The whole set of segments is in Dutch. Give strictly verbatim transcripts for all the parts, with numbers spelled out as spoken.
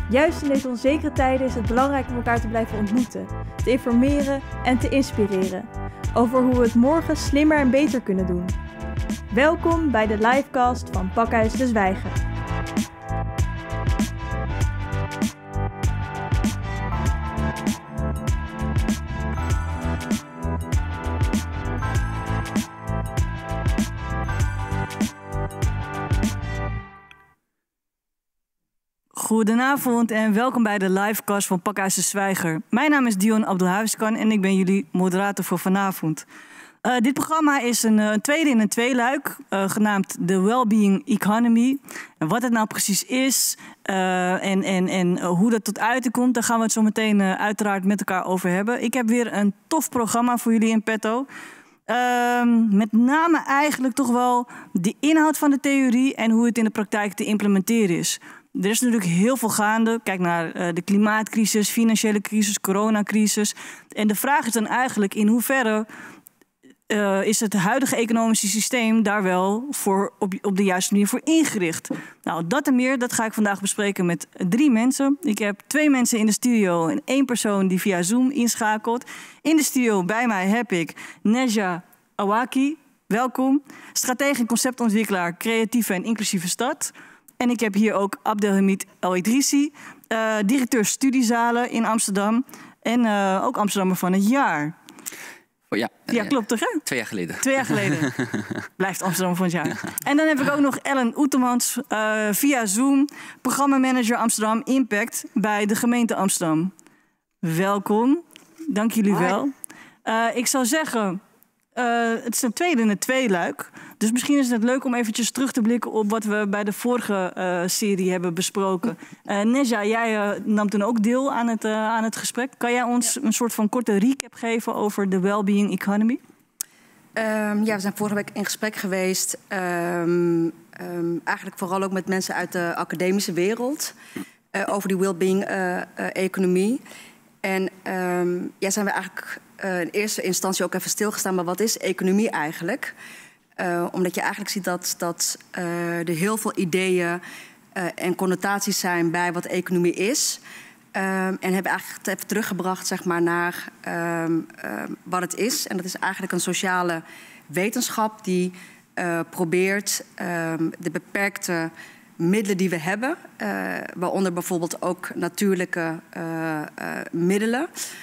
Juist in deze onzekere tijden is het belangrijk om elkaar te blijven ontmoeten, te informeren en te inspireren over hoe we het morgen slimmer en beter kunnen doen. Welkom bij de livecast van Pakhuis de Zwijger. Goedenavond en welkom bij de livecast van Pakhuis de Zwijger. Mijn naam is Dion Abdelhuiskan en ik ben jullie moderator voor vanavond. Uh, dit programma is een, een tweede in een tweeluik, uh, genaamd The Wellbeing Economy. En wat het nou precies is uh, en, en, en uh, hoe dat tot uiting komt, daar gaan we het zo meteen uh, uiteraard met elkaar over hebben. Ik heb weer een tof programma voor jullie in petto. Uh, met name eigenlijk toch wel de inhoud van de theorie en hoe het in de praktijk te implementeren is. Er is natuurlijk heel veel gaande. Kijk naar uh, de klimaatcrisis, financiële crisis, coronacrisis. En de vraag is dan eigenlijk in hoeverre uh, is het huidige economische systeem daar wel voor op, op de juiste manier voor ingericht. Nou, dat en meer, dat ga ik vandaag bespreken met drie mensen. Ik heb twee mensen in de studio en één persoon die via Zoom inschakelt. In de studio bij mij heb ik Neja Awaki. Welkom. Stratege en conceptontwikkelaar creatieve en inclusieve stad. En ik heb hier ook Abdelhamid El Idrissi, uh, directeur studiezalen in Amsterdam. En uh, ook Amsterdammer van het jaar. Oh ja, ja, klopt toch? Hè? Twee jaar geleden. Twee jaar geleden. Blijft Amsterdammer van het jaar. En dan heb ik ook nog Ellen Oetemans uh, via Zoom, programmamanager Amsterdam Impact bij de gemeente Amsterdam. Welkom. Dank jullie Hi. wel. Uh, ik zou zeggen, uh, het is een tweede in het tweeluik. Dus misschien is het leuk om eventjes terug te blikken op wat we bij de vorige uh, serie hebben besproken. Uh, Neja, jij uh, nam toen ook deel aan het, uh, aan het gesprek. Kan jij ons ja. een soort van korte recap geven over de Wellbeing Economy? Um, ja, we zijn vorige week in gesprek geweest. Um, um, eigenlijk vooral ook met mensen uit de academische wereld. Uh, over die Wellbeing uh, uh, Economie. En um, ja, zijn we eigenlijk uh, in eerste instantie ook even stilgestaan. Maar wat is economie eigenlijk? Uh, omdat je eigenlijk ziet dat, dat uh, er heel veel ideeën uh, en connotaties zijn bij wat economie is. Um, en hebben eigenlijk even teruggebracht zeg maar, naar um, um, wat het is. En dat is eigenlijk een sociale wetenschap die uh, probeert um, de beperkte middelen die we hebben, uh, waaronder bijvoorbeeld ook natuurlijke uh, uh, middelen,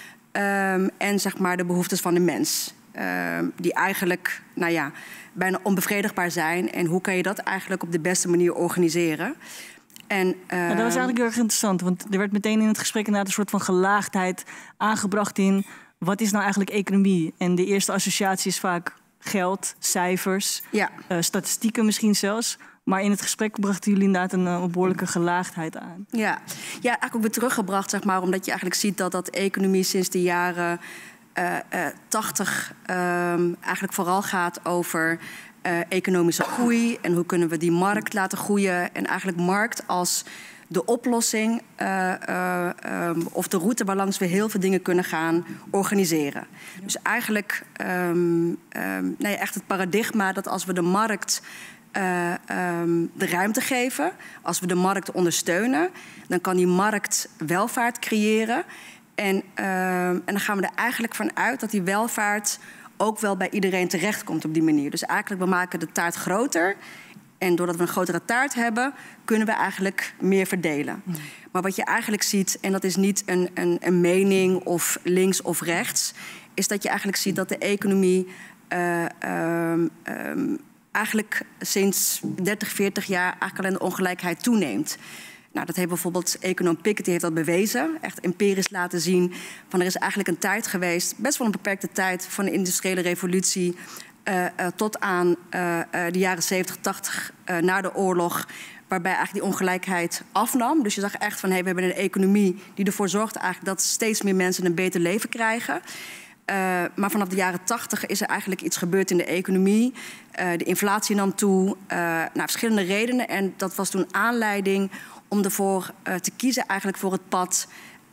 um, en zeg maar, de behoeftes van de mens. Uh, die eigenlijk, nou ja, bijna onbevredigbaar zijn. En hoe kan je dat eigenlijk op de beste manier organiseren? En, uh... ja, dat was eigenlijk heel erg interessant. Want er werd meteen in het gesprek inderdaad een soort van gelaagdheid aangebracht in wat is nou eigenlijk economie? En de eerste associatie is vaak geld, cijfers, ja. uh, statistieken misschien zelfs. Maar in het gesprek brachten jullie inderdaad een, een behoorlijke gelaagdheid aan. Ja. ja, eigenlijk ook weer teruggebracht, zeg maar, omdat je eigenlijk ziet dat dat economie sinds de jaren Uh, uh, tachtig um, eigenlijk vooral gaat over uh, economische groei en hoe kunnen we die markt laten groeien. En eigenlijk markt als de oplossing uh, uh, um, of de route waarlangs we heel veel dingen kunnen gaan organiseren. Ja. Dus eigenlijk um, um, nee, echt het paradigma dat als we de markt uh, um, de ruimte geven, als we de markt ondersteunen, dan kan die markt welvaart creëren. En, uh, en dan gaan we er eigenlijk van uit dat die welvaart ook wel bij iedereen terechtkomt op die manier. Dus eigenlijk, we maken de taart groter. En doordat we een grotere taart hebben, kunnen we eigenlijk meer verdelen. Mm. Maar wat je eigenlijk ziet, en dat is niet een, een, een mening of links of rechts, is dat je eigenlijk ziet dat de economie uh, um, um, eigenlijk sinds dertig, veertig jaar eigenlijk alleen de ongelijkheid toeneemt. Nou, dat heeft bijvoorbeeld econoom Piketty heeft dat bewezen. Echt empirisch laten zien van er is eigenlijk een tijd geweest, best wel een beperkte tijd van de industriële revolutie uh, uh, tot aan uh, uh, de jaren zeventig, tachtig uh, na de oorlog, waarbij eigenlijk die ongelijkheid afnam. Dus je zag echt van hey, we hebben een economie die ervoor zorgt eigenlijk dat steeds meer mensen een beter leven krijgen. Uh, maar vanaf de jaren tachtig is er eigenlijk iets gebeurd in de economie. Uh, de inflatie nam toe, uh, nou, verschillende redenen. En dat was toen aanleiding om ervoor uh, te kiezen eigenlijk voor het pad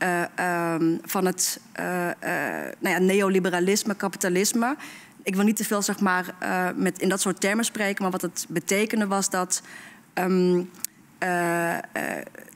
uh, um, van het uh, uh, nou ja, neoliberalisme, kapitalisme. Ik wil niet te veel zeg maar, uh, met in dat soort termen spreken, maar wat het betekende was dat um, uh, uh,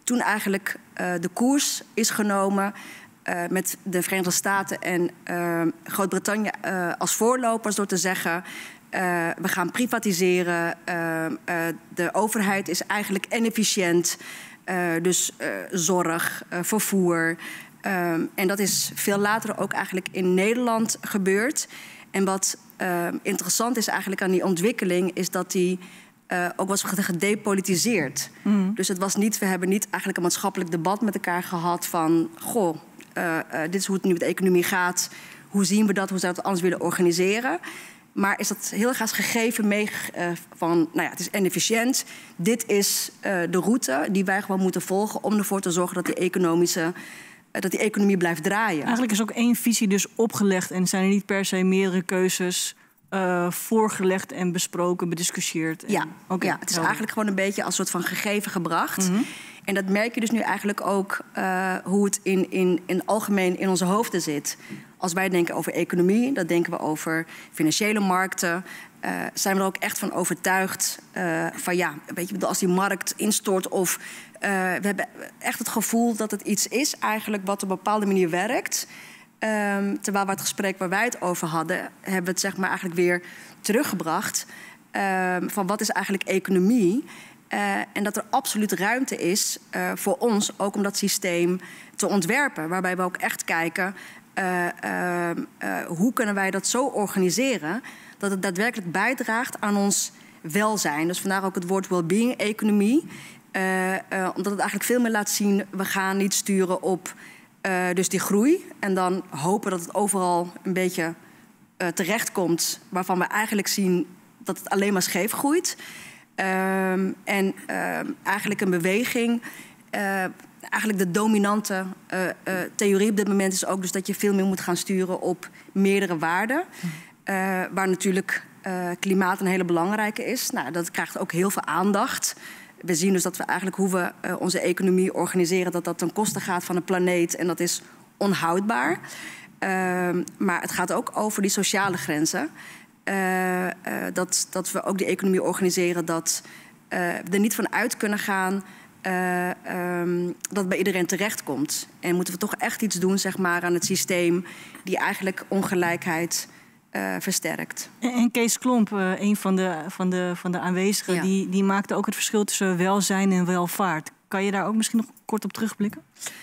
toen eigenlijk uh, de koers is genomen uh, met de Verenigde Staten en uh, Groot-Brittannië uh, als voorlopers door te zeggen, Uh, we gaan privatiseren, uh, uh, de overheid is eigenlijk inefficiënt, uh, dus uh, zorg, uh, vervoer. Uh, en dat is veel later ook eigenlijk in Nederland gebeurd. En wat uh, interessant is eigenlijk aan die ontwikkeling, is dat die uh, ook was gedepolitiseerd. Mm. Dus het was niet, we hebben niet eigenlijk een maatschappelijk debat met elkaar gehad van, goh, uh, uh, dit is hoe het nu met de economie gaat, hoe zien we dat, hoe zouden we het anders willen organiseren. Maar is dat heel graag gegeven mee uh, van, nou ja, het is inefficiënt. Dit is uh, de route die wij gewoon moeten volgen om ervoor te zorgen dat die, economische, uh, dat die economie blijft draaien. Eigenlijk is ook één visie dus opgelegd en zijn er niet per se meerdere keuzes uh, voorgelegd en besproken, bediscussieerd. En... Ja, okay, ja, het is eigenlijk gewoon een beetje als soort van gegeven gebracht. Mm-hmm. En dat merk je dus nu eigenlijk ook uh, hoe het in, in, in algemeen in onze hoofden zit. Als wij denken over economie, dan denken we over financiële markten. Uh, zijn we er ook echt van overtuigd uh, van ja, weet je, als die markt instort of uh, we hebben echt het gevoel dat het iets is eigenlijk wat op een bepaalde manier werkt. Um, terwijl we het gesprek waar wij het over hadden, hebben we het zeg maar eigenlijk weer teruggebracht um, van wat is eigenlijk economie? Uh, en dat er absoluut ruimte is uh, voor ons ook om dat systeem te ontwerpen. Waarbij we ook echt kijken, uh, uh, uh, hoe kunnen wij dat zo organiseren dat het daadwerkelijk bijdraagt aan ons welzijn. Dus vandaar ook het woord well-being-economie. Uh, uh, omdat het eigenlijk veel meer laat zien, we gaan niet sturen op uh, dus die groei. En dan hopen dat het overal een beetje uh, terechtkomt, waarvan we eigenlijk zien dat het alleen maar scheef groeit. Um, en uh, eigenlijk een beweging, uh, eigenlijk de dominante uh, uh, theorie op dit moment is ook dus dat je veel meer moet gaan sturen op meerdere waarden. Uh, waar natuurlijk uh, klimaat een hele belangrijke is. Nou, dat krijgt ook heel veel aandacht. We zien dus dat we eigenlijk hoe we uh, onze economie organiseren, dat dat ten koste gaat van de planeet en dat is onhoudbaar. Uh, maar het gaat ook over die sociale grenzen. Uh, uh, dat, dat we ook die economie organiseren, dat uh, we er niet van uit kunnen gaan uh, um, dat het bij iedereen terechtkomt. En moeten we toch echt iets doen, zeg maar, aan het systeem die eigenlijk ongelijkheid uh, versterkt. En, en Kees Klomp, uh, een van de, van de, van de aanwezigen, ja. die, die maakte ook het verschil tussen welzijn en welvaart. Kan je daar ook misschien nog kort op terugblikken?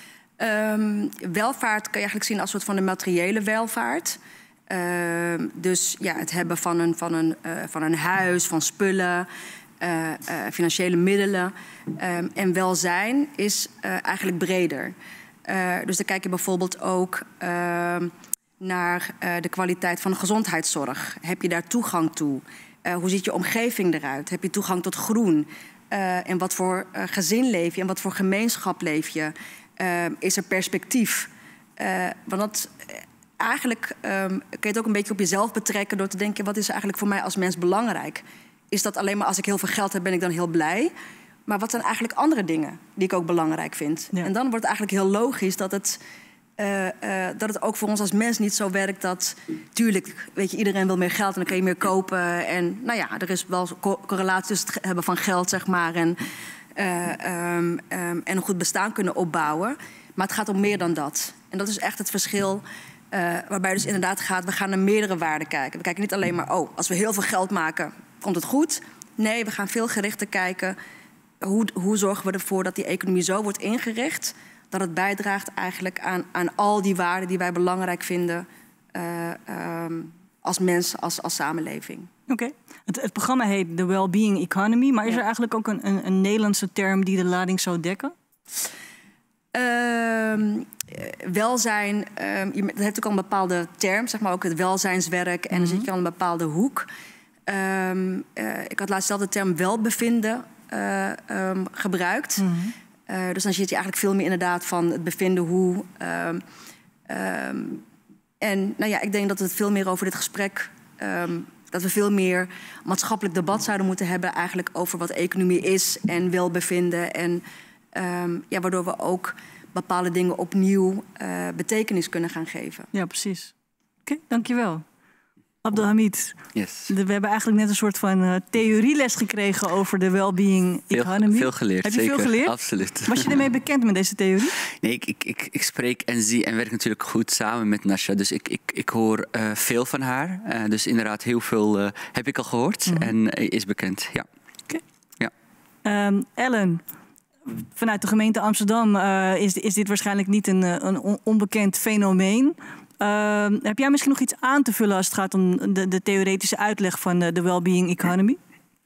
Um, welvaart kan je eigenlijk zien als een soort van de materiële welvaart. Uh, dus ja, het hebben van een, van een, uh, van een huis, van spullen, uh, uh, financiële middelen. Um, en welzijn is uh, eigenlijk breder. Uh, dus dan kijk je bijvoorbeeld ook uh, naar uh, de kwaliteit van de gezondheidszorg. Heb je daar toegang toe? Uh, hoe ziet je omgeving eruit? Heb je toegang tot groen? Uh, in wat voor uh, gezin leef je? In wat voor gemeenschap leef je? Uh, is er perspectief? Uh, want dat... Eigenlijk um, kun je het ook een beetje op jezelf betrekken door te denken, wat is eigenlijk voor mij als mens belangrijk? Is dat alleen maar als ik heel veel geld heb, ben ik dan heel blij? Maar wat zijn eigenlijk andere dingen die ik ook belangrijk vind? Ja. En dan wordt het eigenlijk heel logisch dat het, uh, uh, dat het ook voor ons als mens niet zo werkt dat, tuurlijk, weet je, iedereen wil meer geld en dan kan je meer kopen. En nou ja, er is wel co- correlatie tussen het hebben van geld, zeg maar, en, uh, um, um, en een goed bestaan kunnen opbouwen. Maar het gaat om meer dan dat. En dat is echt het verschil. Uh, waarbij dus inderdaad gaat, we gaan naar meerdere waarden kijken. We kijken niet alleen maar, oh, als we heel veel geld maken, komt het goed. Nee, we gaan veel gerichter kijken, hoe, hoe zorgen we ervoor dat die economie zo wordt ingericht, dat het bijdraagt eigenlijk aan, aan al die waarden die wij belangrijk vinden uh, um, als mens, als, als samenleving. Oké. Okay. Het, het programma heet The Wellbeing Economy, maar is ja. er eigenlijk ook een, een, een Nederlandse term die de lading zou dekken? Um, welzijn, um, dat heeft ook al een bepaalde term, zeg maar ook het welzijnswerk. En mm-hmm. dan zit je al in een bepaalde hoek. Um, uh, ik had laatst zelf de term welbevinden uh, um, gebruikt. Mm-hmm. Uh, dus dan zit je eigenlijk veel meer inderdaad van het bevinden hoe. Um, um, en nou ja, ik denk dat het veel meer over dit gesprek, um, dat we veel meer maatschappelijk debat zouden moeten hebben eigenlijk over wat economie is en welbevinden. En um, ja, waardoor we ook bepaalde dingen opnieuw uh, betekenis kunnen gaan geven. Ja, precies. Oké, okay, dankjewel. Abdelhamid, yes. we hebben eigenlijk net een soort van uh, theorieles gekregen over de well-being economy. Veel, veel geleerd, Heb je zeker. veel geleerd? Absoluut. Was je ermee bekend met deze theorie? Nee, ik, ik, ik, ik spreek en zie en werk natuurlijk goed samen met Nasha. Dus ik, ik, ik hoor uh, veel van haar. Uh, dus inderdaad, heel veel uh, heb ik al gehoord mm-hmm. en uh, is bekend, ja. Oké. Ja. Um, Ellen, vanuit de gemeente Amsterdam uh, is, is dit waarschijnlijk niet een, een onbekend fenomeen. Uh, heb jij misschien nog iets aan te vullen als het gaat om de, de theoretische uitleg van de, de well-being economy?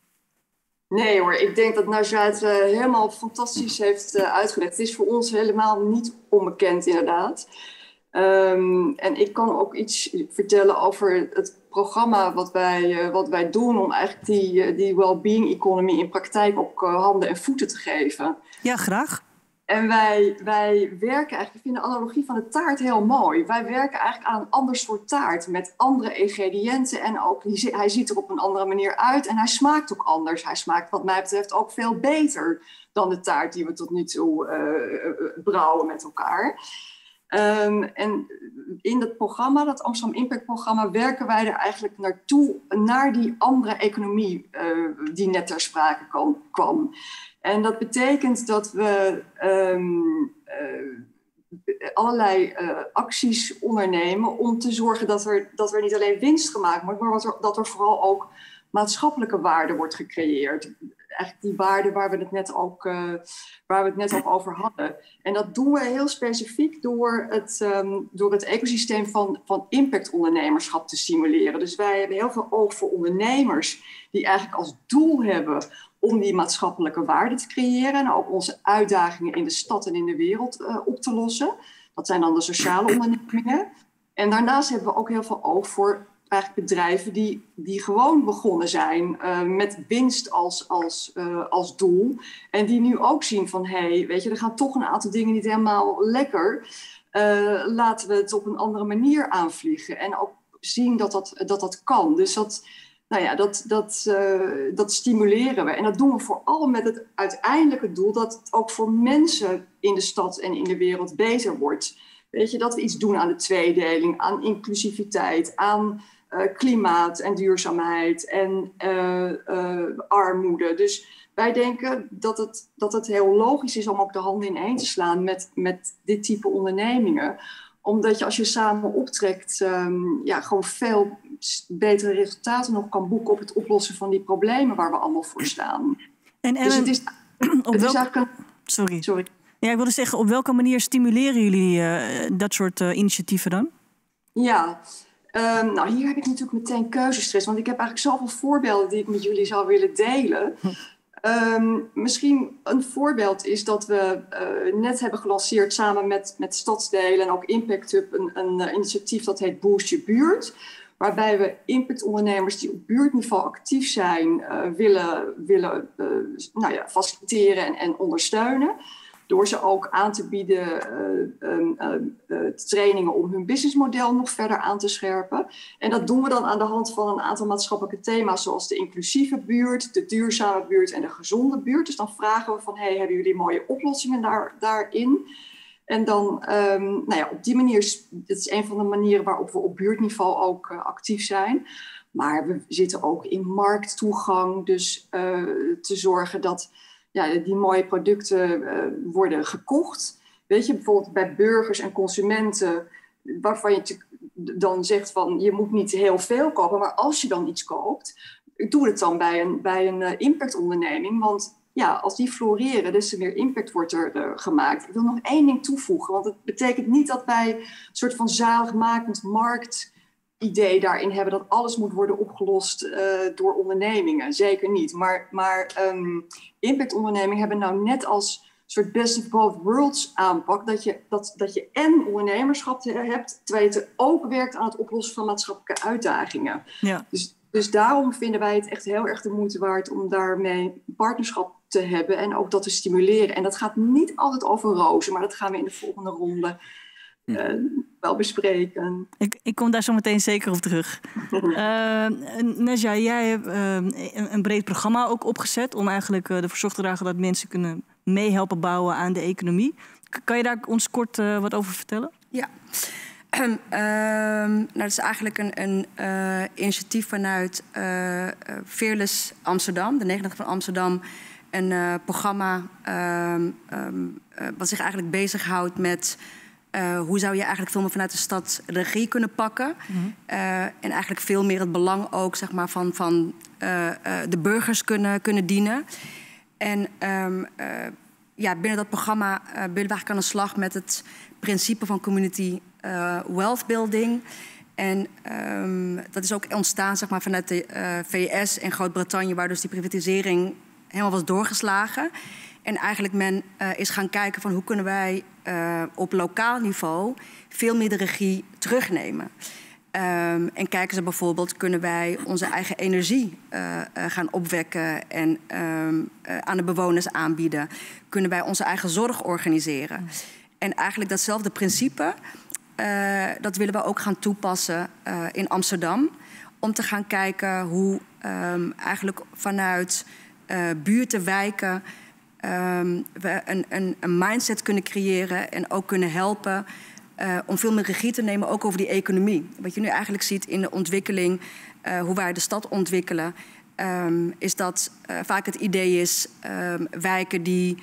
Nee hoor, ik denk dat Nasha het uh, helemaal fantastisch heeft uh, uitgelegd. Het is voor ons helemaal niet onbekend inderdaad. Um, en ik kan ook iets vertellen over het programma wat wij, uh, wat wij doen om eigenlijk die, uh, die well-being economy in praktijk ook uh, handen en voeten te geven. Ja, graag. En wij, wij werken eigenlijk, ik vind de analogie van de taart heel mooi. Wij werken eigenlijk aan een ander soort taart met andere ingrediënten. En ook, hij ziet er op een andere manier uit en hij smaakt ook anders. Hij smaakt wat mij betreft ook veel beter dan de taart die we tot nu toe uh, brouwen met elkaar. Um, en in dat programma, dat Amsterdam Impact programma, werken wij er eigenlijk naartoe, naar die andere economie uh, die net ter sprake kwam. kwam. En dat betekent dat we um, uh, allerlei uh, acties ondernemen om te zorgen dat er, dat er niet alleen winst gemaakt wordt, maar dat er, dat er vooral ook maatschappelijke waarde wordt gecreëerd. Eigenlijk die waarde waar we het net ook, uh, waar we het net ook over hadden. En dat doen we heel specifiek door het, um, door het ecosysteem van, van impactondernemerschap te stimuleren. Dus wij hebben heel veel oog voor ondernemers die eigenlijk als doel hebben om die maatschappelijke waarde te creëren en ook onze uitdagingen in de stad en in de wereld uh, op te lossen. Dat zijn dan de sociale ondernemingen. En daarnaast hebben we ook heel veel oog voor eigenlijk bedrijven die, die gewoon begonnen zijn uh, met winst als, als, uh, als doel. En die nu ook zien van, hé, hey, weet je, er gaan toch een aantal dingen niet helemaal lekker. Uh, laten we het op een andere manier aanvliegen. En ook zien dat dat, dat, dat kan. Dus dat, nou ja, dat, dat, uh, dat stimuleren we. En dat doen we vooral met het uiteindelijke doel dat het ook voor mensen in de stad en in de wereld beter wordt. Weet je, dat we iets doen aan de tweedeling, aan inclusiviteit, aan uh, klimaat en duurzaamheid en uh, uh, armoede. Dus wij denken dat het, dat het heel logisch is om ook de handen ineen te slaan met, met dit type ondernemingen. Omdat je als je samen optrekt, um, ja, gewoon veel betere resultaten nog kan boeken op het oplossen van die problemen waar we allemaal voor staan. En dus Ellen, het is, op het welk... is eigenlijk een... Sorry. Sorry. Ja, ik wilde zeggen, op welke manier stimuleren jullie uh, dat soort uh, initiatieven dan? Ja, um, nou hier heb ik natuurlijk meteen keuzestress. Want ik heb eigenlijk zoveel voorbeelden die ik met jullie zou willen delen. Um, misschien een voorbeeld is dat we uh, net hebben gelanceerd samen met, met Stadsdelen en ook Impact Hub een, een uh, initiatief dat heet Boost Je Buurt. Waarbij we impactondernemers die op buurtniveau actief zijn uh, willen, willen uh, nou ja, faciliteren en, en ondersteunen. Door ze ook aan te bieden uh, um, uh, uh, trainingen om hun businessmodel nog verder aan te scherpen. En dat doen we dan aan de hand van een aantal maatschappelijke thema's zoals de inclusieve buurt, de duurzame buurt en de gezonde buurt. Dus dan vragen we van, hey, hebben jullie mooie oplossingen daar, daarin? En dan, um, nou ja, op die manier, dit is een van de manieren waarop we op buurtniveau ook uh, actief zijn. Maar we zitten ook in markttoegang, dus uh, te zorgen dat ja, die mooie producten uh, worden gekocht. Weet je, bijvoorbeeld bij burgers en consumenten, waarvan je dan zegt van je moet niet heel veel kopen, maar als je dan iets koopt, doe het dan bij een, bij een uh, impactonderneming. Want ja, als die floreren, des te meer impact wordt er uh, gemaakt. Ik wil nog één ding toevoegen, want het betekent niet dat wij een soort van zaligmakend marktidee daarin hebben dat alles moet worden opgelost uh, door ondernemingen. Zeker niet. Maar, maar um, impactondernemingen hebben nou net als soort best of both worlds aanpak, dat je, dat, dat je en ondernemerschap hebt, terwijl je ook werkt aan het oplossen van maatschappelijke uitdagingen. Ja. Dus, dus daarom vinden wij het echt heel erg de moeite waard om daarmee partnerschap te hebben en ook dat te stimuleren. En dat gaat niet altijd over rozen, maar dat gaan we in de volgende ronde uh, wel bespreken. Ik, ik kom daar zo meteen zeker op terug. uh, Nasha, jij hebt uh, een, een breed programma ook opgezet om eigenlijk uh, ervoor zorg te dragen dat mensen kunnen meehelpen bouwen aan de economie. K- kan je daar ons kort uh, wat over vertellen? Ja. nou, dat is eigenlijk een, een uh, initiatief vanuit uh, Fearless Amsterdam, de negenendertig van Amsterdam. Een uh, programma uh, um, uh, wat zich eigenlijk bezighoudt met uh, hoe zou je eigenlijk veel meer vanuit de stad regie kunnen pakken. Mm-hmm. uh, en eigenlijk veel meer het belang ook zeg maar, van, van uh, uh, de burgers kunnen, kunnen dienen. En um, uh, ja, binnen dat programma uh, willen we eigenlijk aan de slag met het principe van community uh, wealth building. En um, dat is ook ontstaan zeg maar, vanuit de uh, V S en Groot-Brittannië, waar dus die privatisering helemaal was doorgeslagen. En eigenlijk men uh, is gaan kijken van hoe kunnen wij uh, op lokaal niveau veel meer de regie terugnemen. Um, en kijken ze bijvoorbeeld, kunnen wij onze eigen energie uh, uh, gaan opwekken en um, uh, aan de bewoners aanbieden? Kunnen wij onze eigen zorg organiseren? Mm. En eigenlijk datzelfde principe, uh, dat willen we ook gaan toepassen uh, in Amsterdam. Om te gaan kijken hoe um, eigenlijk vanuit uh, buurten, wijken um, we een, een, een mindset kunnen creëren en ook kunnen helpen Uh, om veel meer regie te nemen, ook over die economie. Wat je nu eigenlijk ziet in de ontwikkeling, uh, hoe wij de stad ontwikkelen, um, is dat uh, vaak het idee is um, wijken die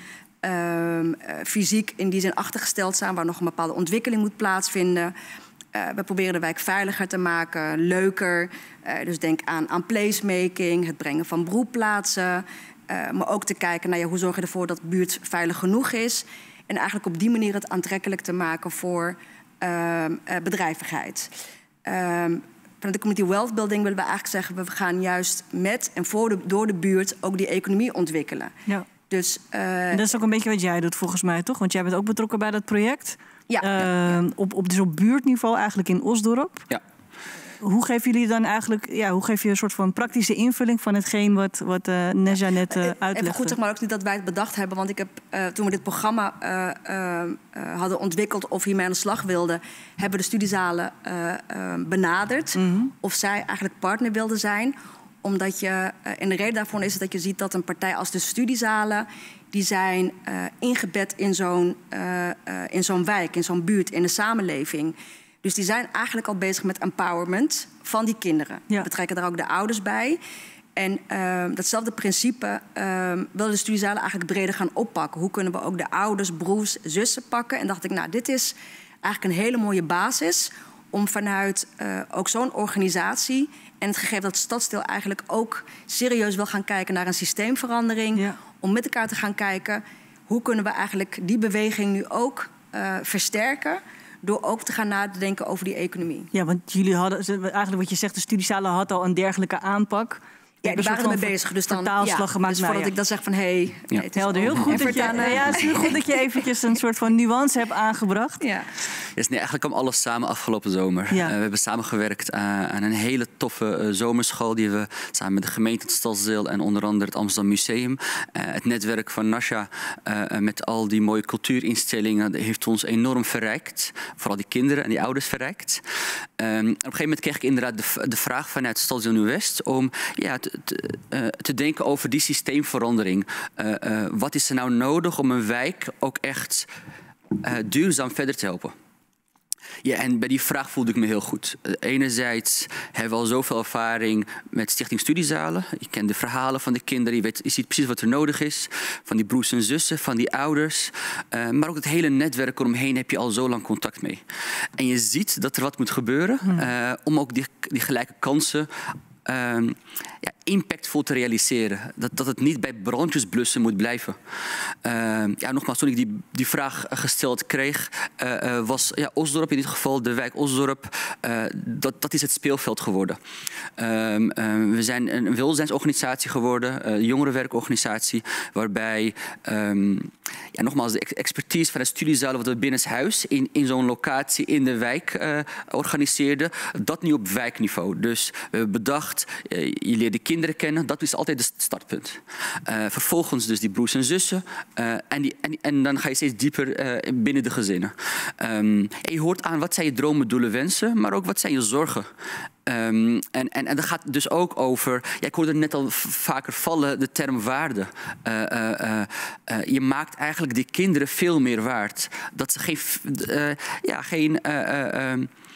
um, uh, fysiek in die zin achtergesteld zijn, waar nog een bepaalde ontwikkeling moet plaatsvinden. Uh, we proberen de wijk veiliger te maken, leuker. Uh, dus denk aan, aan placemaking, het brengen van broedplaatsen. Uh, maar ook te kijken naar ja, hoe zorg je ervoor dat de buurt veilig genoeg is. En eigenlijk op die manier het aantrekkelijk te maken voor uh, uh, bedrijvigheid. Uh, vanuit de community wealth building willen we eigenlijk zeggen, we gaan juist met en voor de, door de buurt ook die economie ontwikkelen. Ja. Dus, uh, dat is ook een beetje wat jij doet volgens mij, toch? Want jij bent ook betrokken bij dat project. Ja. Uh, ja, ja. Op, op, dus op buurtniveau eigenlijk in Osdorp. Ja. Hoe geven jullie dan eigenlijk, ja, hoe geef je een soort van praktische invulling van hetgeen wat, wat uh, Nezha net uh, uitlegde? Even goed, zeg maar ook niet dat wij het bedacht hebben, want ik heb uh, toen we dit programma uh, uh, uh, hadden ontwikkeld of hiermee aan de slag wilden, hebben de studiezalen uh, uh, benaderd mm-hmm. of zij eigenlijk partner wilden zijn. Omdat je, uh, en de reden daarvan is dat je ziet dat een partij als de studiezalen, die zijn uh, ingebed in zo'n, uh, uh, in zo'n wijk, in zo'n buurt, in de samenleving. Dus die zijn eigenlijk al bezig met empowerment van die kinderen. Ja. We betrekken daar ook de ouders bij. En uh, datzelfde principe uh, wilden de studiezalen eigenlijk breder gaan oppakken. Hoe kunnen we ook de ouders, broers, zussen pakken? En dacht ik, nou, dit is eigenlijk een hele mooie basis om vanuit uh, ook zo'n organisatie en het gegeven dat het stadsdeel eigenlijk ook serieus wil gaan kijken naar een systeemverandering. Ja. Om met elkaar te gaan kijken, hoe kunnen we eigenlijk die beweging nu ook uh, versterken, door ook te gaan nadenken over die economie. Ja, want jullie hadden, eigenlijk wat je zegt, de studiezalen had al een dergelijke aanpak. Ja, die waren ermee bezig. Dus dan vertaalslag ja, gemaakt. Dus voordat nou, ja. ik dan zeg van, hé... Hey, ja. nee, het is helder, heel goed dat je, ja, het is heel goed dat je eventjes een soort van nuance hebt aangebracht. Ja. Yes, nee, eigenlijk kwam alles samen afgelopen zomer. Ja. Uh, we hebben samengewerkt uh, aan een hele toffe uh, zomerschool die we samen met de gemeente het Stadsdeel en onder andere het Amsterdam Museum, uh, het netwerk van Nasha uh, met al die mooie cultuurinstellingen heeft ons enorm verrijkt. Vooral die kinderen en die ouders verrijkt. Um, op een gegeven moment kreeg ik inderdaad de, de vraag vanuit Stadsdeel Nieuw-West om ja, te, te, uh, te denken over die systeemverandering. Uh, uh, wat is er nou nodig om een wijk ook echt uh, duurzaam verder te helpen? Ja, en bij die vraag voelde ik me heel goed. Enerzijds hebben we al zoveel ervaring met Stichting Studiezalen. Je kent de verhalen van de kinderen, je, weet, je ziet precies wat er nodig is. Van die broers en zussen, van die ouders. Uh, maar ook het hele netwerk eromheen heb je al zo lang contact mee. En je ziet dat er wat moet gebeuren uh, om ook die, die gelijke kansen Um, ja, impactvol te realiseren. Dat, dat het niet bij brandjes blussen moet blijven. Uh, ja, nogmaals, toen ik die, die vraag gesteld kreeg, uh, uh, was ja, Osdorp in dit geval, de wijk Osdorp, uh, dat, dat is het speelveld geworden. Uh, uh, we zijn een welzijnsorganisatie geworden, een jongerenwerkorganisatie, waarbij um, ja, nogmaals de expertise van de studiezalen wat we binnenshuis in, in zo'n locatie in de wijk uh, organiseerden, dat nu op wijkniveau. Dus we hebben bedacht, Uh, je leert de kinderen kennen, dat is altijd het startpunt. Uh, vervolgens dus die broers en zussen. Uh, en, die, en, en dan ga je steeds dieper uh, binnen de gezinnen. Um, en je hoort aan wat zijn je dromen, doelen, wensen, maar ook wat zijn je zorgen. Um, en, en, en dat gaat dus ook over, ja, ik hoorde net al vaker vallen, de term waarde. Uh, uh, uh, uh, je maakt eigenlijk die kinderen veel meer waard. Dat ze geen, uh, ja, geen uh, uh, uh,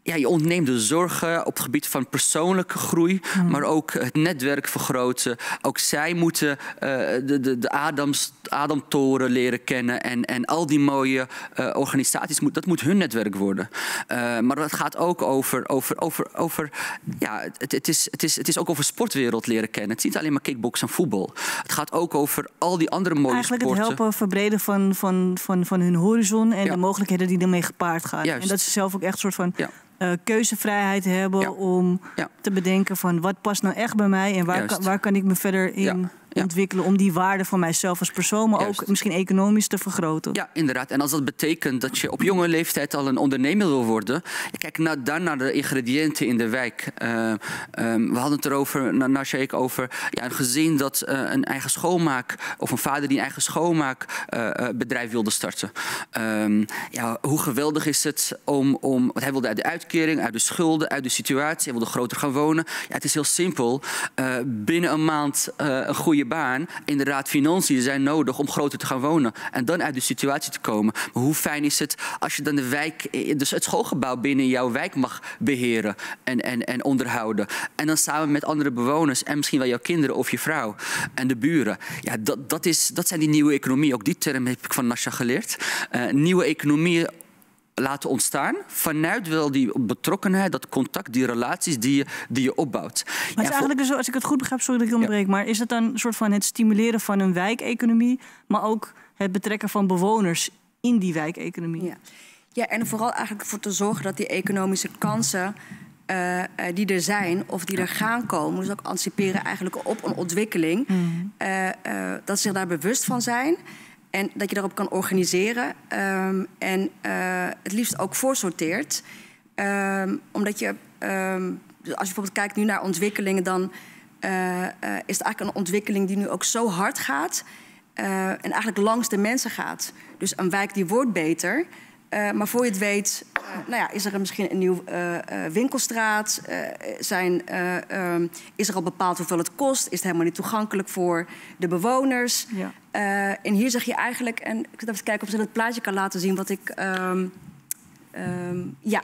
Ja, je ontneemt de zorgen op het gebied van persoonlijke groei, hmm. maar ook het netwerk vergroten. Ook zij moeten uh, de, de, de Adams, Adamtoren leren kennen en, en al die mooie uh, organisaties, moet, dat moet hun netwerk worden. Uh, maar het gaat ook over, over, over, over ja, het, het, is, het, is, het is ook over sportwereld leren kennen. Het is niet alleen maar kickboksen en voetbal. Het gaat ook over al die andere mooie Eigenlijk sporten. Eigenlijk het helpen verbreden van, van, van, van hun horizon en ja. de mogelijkheden die ermee gepaard gaan. Juist. En dat ze zelf ook echt een soort van Ja. Uh, keuzevrijheid hebben ja. om ja. te bedenken van wat past nou echt bij mij en waar, kan, waar kan ik me verder in ja. Ja. ontwikkelen om die waarde van mijzelf als persoon, maar Juist. ook misschien economisch te vergroten. Ja, inderdaad. En als dat betekent dat je op jonge leeftijd al een ondernemer wil worden, kijk nou dan naar de ingrediënten in de wijk. Uh, um, we hadden het erover, Nasja, ik over ja, een gezin dat uh, een eigen schoonmaak of een vader die een eigen schoonmaakbedrijf uh, wilde starten. Um, ja, hoe geweldig is het om, om, want hij wilde uit de uitkering, uit de schulden, uit de situatie, hij wilde groter gaan wonen. Ja, het is heel simpel. Uh, binnen een maand uh, een goede baan. Inderdaad, financiën zijn nodig om groter te gaan wonen. En dan uit de situatie te komen. Maar hoe fijn is het als je dan de wijk, dus het schoolgebouw binnen jouw wijk mag beheren en, en, en onderhouden. En dan samen met andere bewoners en misschien wel jouw kinderen of je vrouw en de buren. Ja, dat, dat, is, dat zijn die nieuwe economieën. Ook die term heb ik van Nasja geleerd. Uh, nieuwe economieën laten ontstaan vanuit wel die betrokkenheid, dat contact, die relaties die je, die je opbouwt. Maar het is eigenlijk dus, als ik het goed begrijp, sorry dat ik onderbreek, ja. maar is het dan een soort van het stimuleren van een wijkeconomie, maar ook het betrekken van bewoners in die wijkeconomie? Ja. ja, en vooral eigenlijk voor te zorgen dat die economische kansen uh, uh, die er zijn of die er gaan komen, dus ook anticiperen eigenlijk op een ontwikkeling, mm. uh, uh, dat ze zich daar bewust van zijn. En dat je daarop kan organiseren. Um, en uh, het liefst ook voorsorteert. Um, omdat je, um, als je bijvoorbeeld kijkt nu naar ontwikkelingen, dan uh, uh, is het eigenlijk een ontwikkeling die nu ook zo hard gaat. Uh, en eigenlijk langs de mensen gaat. Dus een wijk die wordt beter. Uh, maar voor je het weet, uh, nou ja, is er misschien een nieuw uh, uh, winkelstraat? Uh, zijn, uh, um, is er al bepaald hoeveel het kost? Is het helemaal niet toegankelijk voor de bewoners? Ja. Uh, en hier zeg je eigenlijk, en ik zit even te kijken of ze dat plaatje kan laten zien, wat ik, um, um, ja,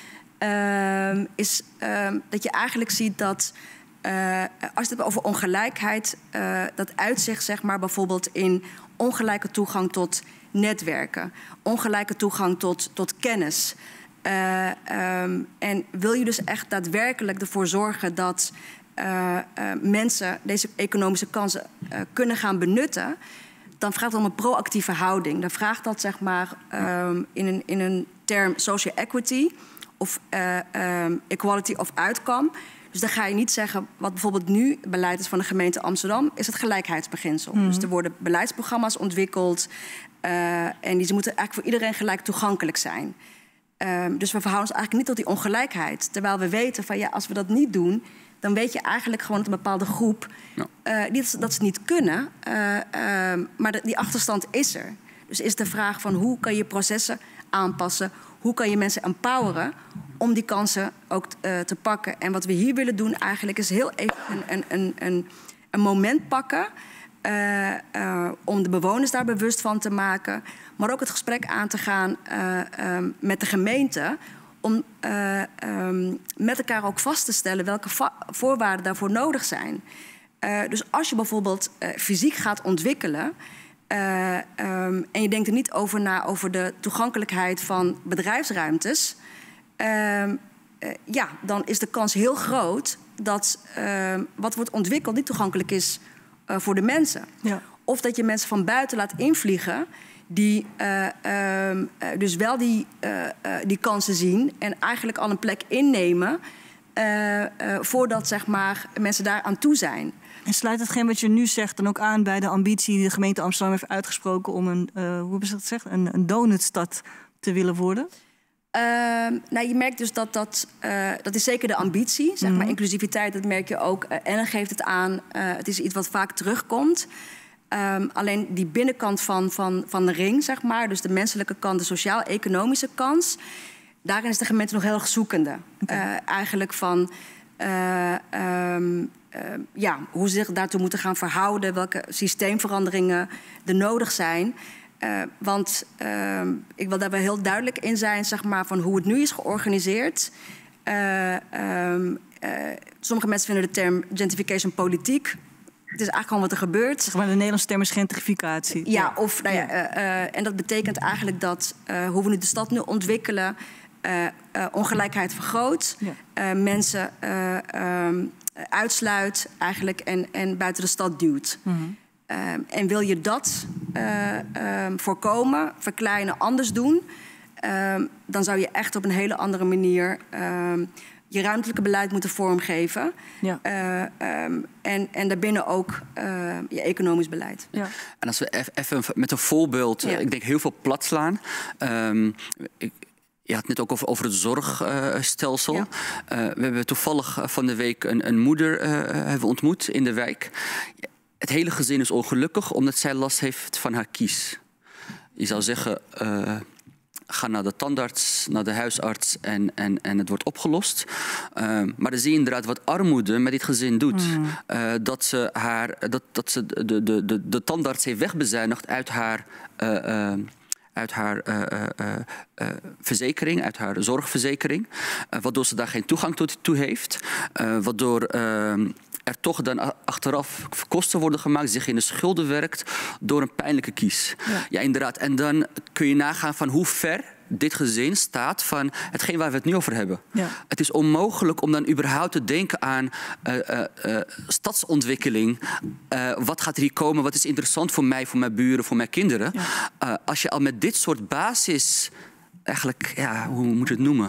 um, is um, dat je eigenlijk ziet dat, uh, als je het hebt over ongelijkheid, uh, dat uitzicht, zeg maar, bijvoorbeeld in ongelijke toegang tot netwerken, ongelijke toegang tot, tot kennis. Uh, um, en wil je dus echt daadwerkelijk ervoor zorgen dat uh, uh, mensen deze economische kansen uh, kunnen gaan benutten, dan vraagt dat om een proactieve houding. Dan vraagt dat, zeg maar, um, in, een, in een term social equity of uh, um, equality of outcome. Dus dan ga je niet zeggen, wat bijvoorbeeld nu beleid is van de gemeente Amsterdam, is het gelijkheidsbeginsel. Mm-hmm. Dus er worden beleidsprogramma's ontwikkeld uh, en die moeten eigenlijk voor iedereen gelijk toegankelijk zijn. Um, dus we verhouden ons eigenlijk niet tot die ongelijkheid. Terwijl we weten van ja, als we dat niet doen, dan weet je eigenlijk gewoon dat een bepaalde groep ja. uh, niet dat ze niet kunnen, uh, uh, maar de, die achterstand is er. Dus is de vraag van hoe kan je processen aanpassen, hoe kan je mensen empoweren om die kansen ook uh, te pakken. En wat we hier willen doen eigenlijk is heel even een, een, een, een moment pakken uh, uh, om de bewoners daar bewust van te maken, maar ook het gesprek aan te gaan uh, um, met de gemeente om uh, um, met elkaar ook vast te stellen welke voorwaarden daarvoor nodig zijn. Uh, dus als je bijvoorbeeld uh, fysiek gaat ontwikkelen, Uh, um, en je denkt er niet over na over de toegankelijkheid van bedrijfsruimtes, Uh, uh, ja, dan is de kans heel groot dat uh, wat wordt ontwikkeld niet toegankelijk is uh, voor de mensen. Ja. Of dat je mensen van buiten laat invliegen die uh, uh, dus wel die, uh, uh, die kansen zien en eigenlijk al een plek innemen uh, uh, voordat, zeg maar, mensen daar aan toe zijn. En sluit hetgeen wat je nu zegt dan ook aan bij de ambitie die de gemeente Amsterdam heeft uitgesproken om een, uh, hoe hebben ze dat gezegd, een, een donutstad te willen worden? Uh, nou, je merkt dus dat dat, uh, dat is zeker de ambitie, zeg maar, mm-hmm. inclusiviteit, dat merk je ook. Uh, Ellen geeft het aan, uh, het is iets wat vaak terugkomt. Um, alleen die binnenkant van, van, van de ring, zeg maar, dus de menselijke kant, de sociaal-economische kans, daarin is de gemeente nog heel erg zoekende. Okay. Uh, eigenlijk van Uh, um, uh, ja, hoe ze zich daartoe moeten gaan verhouden, welke systeemveranderingen er nodig zijn. Uh, want uh, ik wil daar wel heel duidelijk in zijn, zeg maar, van hoe het nu is georganiseerd. Uh, um, uh, sommige mensen vinden de term gentrification politiek. Het is eigenlijk gewoon wat er gebeurt. Zeg maar, de Nederlandse term is gentrificatie. Ja, of, nou ja, uh, uh, en dat betekent eigenlijk dat uh, hoe we nu de stad nu ontwikkelen, uh, uh, ongelijkheid vergroot, ja. uh, mensen uh, um, uitsluit eigenlijk en, en buiten de stad duwt. Mm-hmm. Uh, en wil je dat uh, uh, voorkomen, verkleinen, anders doen, uh, dan zou je echt op een hele andere manier uh, je ruimtelijke beleid moeten vormgeven. Ja. Uh, um, en, en daarbinnen ook uh, je economisch beleid. Ja. En als we even met een voorbeeld, ja. ik denk heel veel plat slaan. Um, ik, Je had het net ook over, over het zorgstelsel. Uh, ja. uh, we hebben toevallig van de week een, een moeder uh, hebben ontmoet in de wijk. Het hele gezin is ongelukkig omdat zij last heeft van haar kies. Je zou zeggen, uh, ga naar de tandarts, naar de huisarts en, en, en het wordt opgelost. Uh, maar dan zie je inderdaad wat armoede met dit gezin doet. Mm. Uh, dat ze, haar, dat, dat ze de, de, de, de tandarts heeft wegbezuinigd uit haar... Uh, uh, uit haar uh, uh, uh, verzekering, uit haar zorgverzekering. Uh, waardoor ze daar geen toegang tot, toe heeft. Uh, waardoor uh, er toch dan achteraf kosten worden gemaakt, zich in de schulden werkt door een pijnlijke kies. Ja. Ja, inderdaad. En dan kun je nagaan van hoe ver dit gezin staat van hetgeen waar we het nu over hebben. Ja. Het is onmogelijk om dan überhaupt te denken aan uh, uh, uh, stadsontwikkeling. Uh, wat gaat er hier komen? Wat is interessant voor mij, voor mijn buren, voor mijn kinderen? Ja. Uh, als je al met dit soort basis, eigenlijk, ja, hoe moet je het noemen?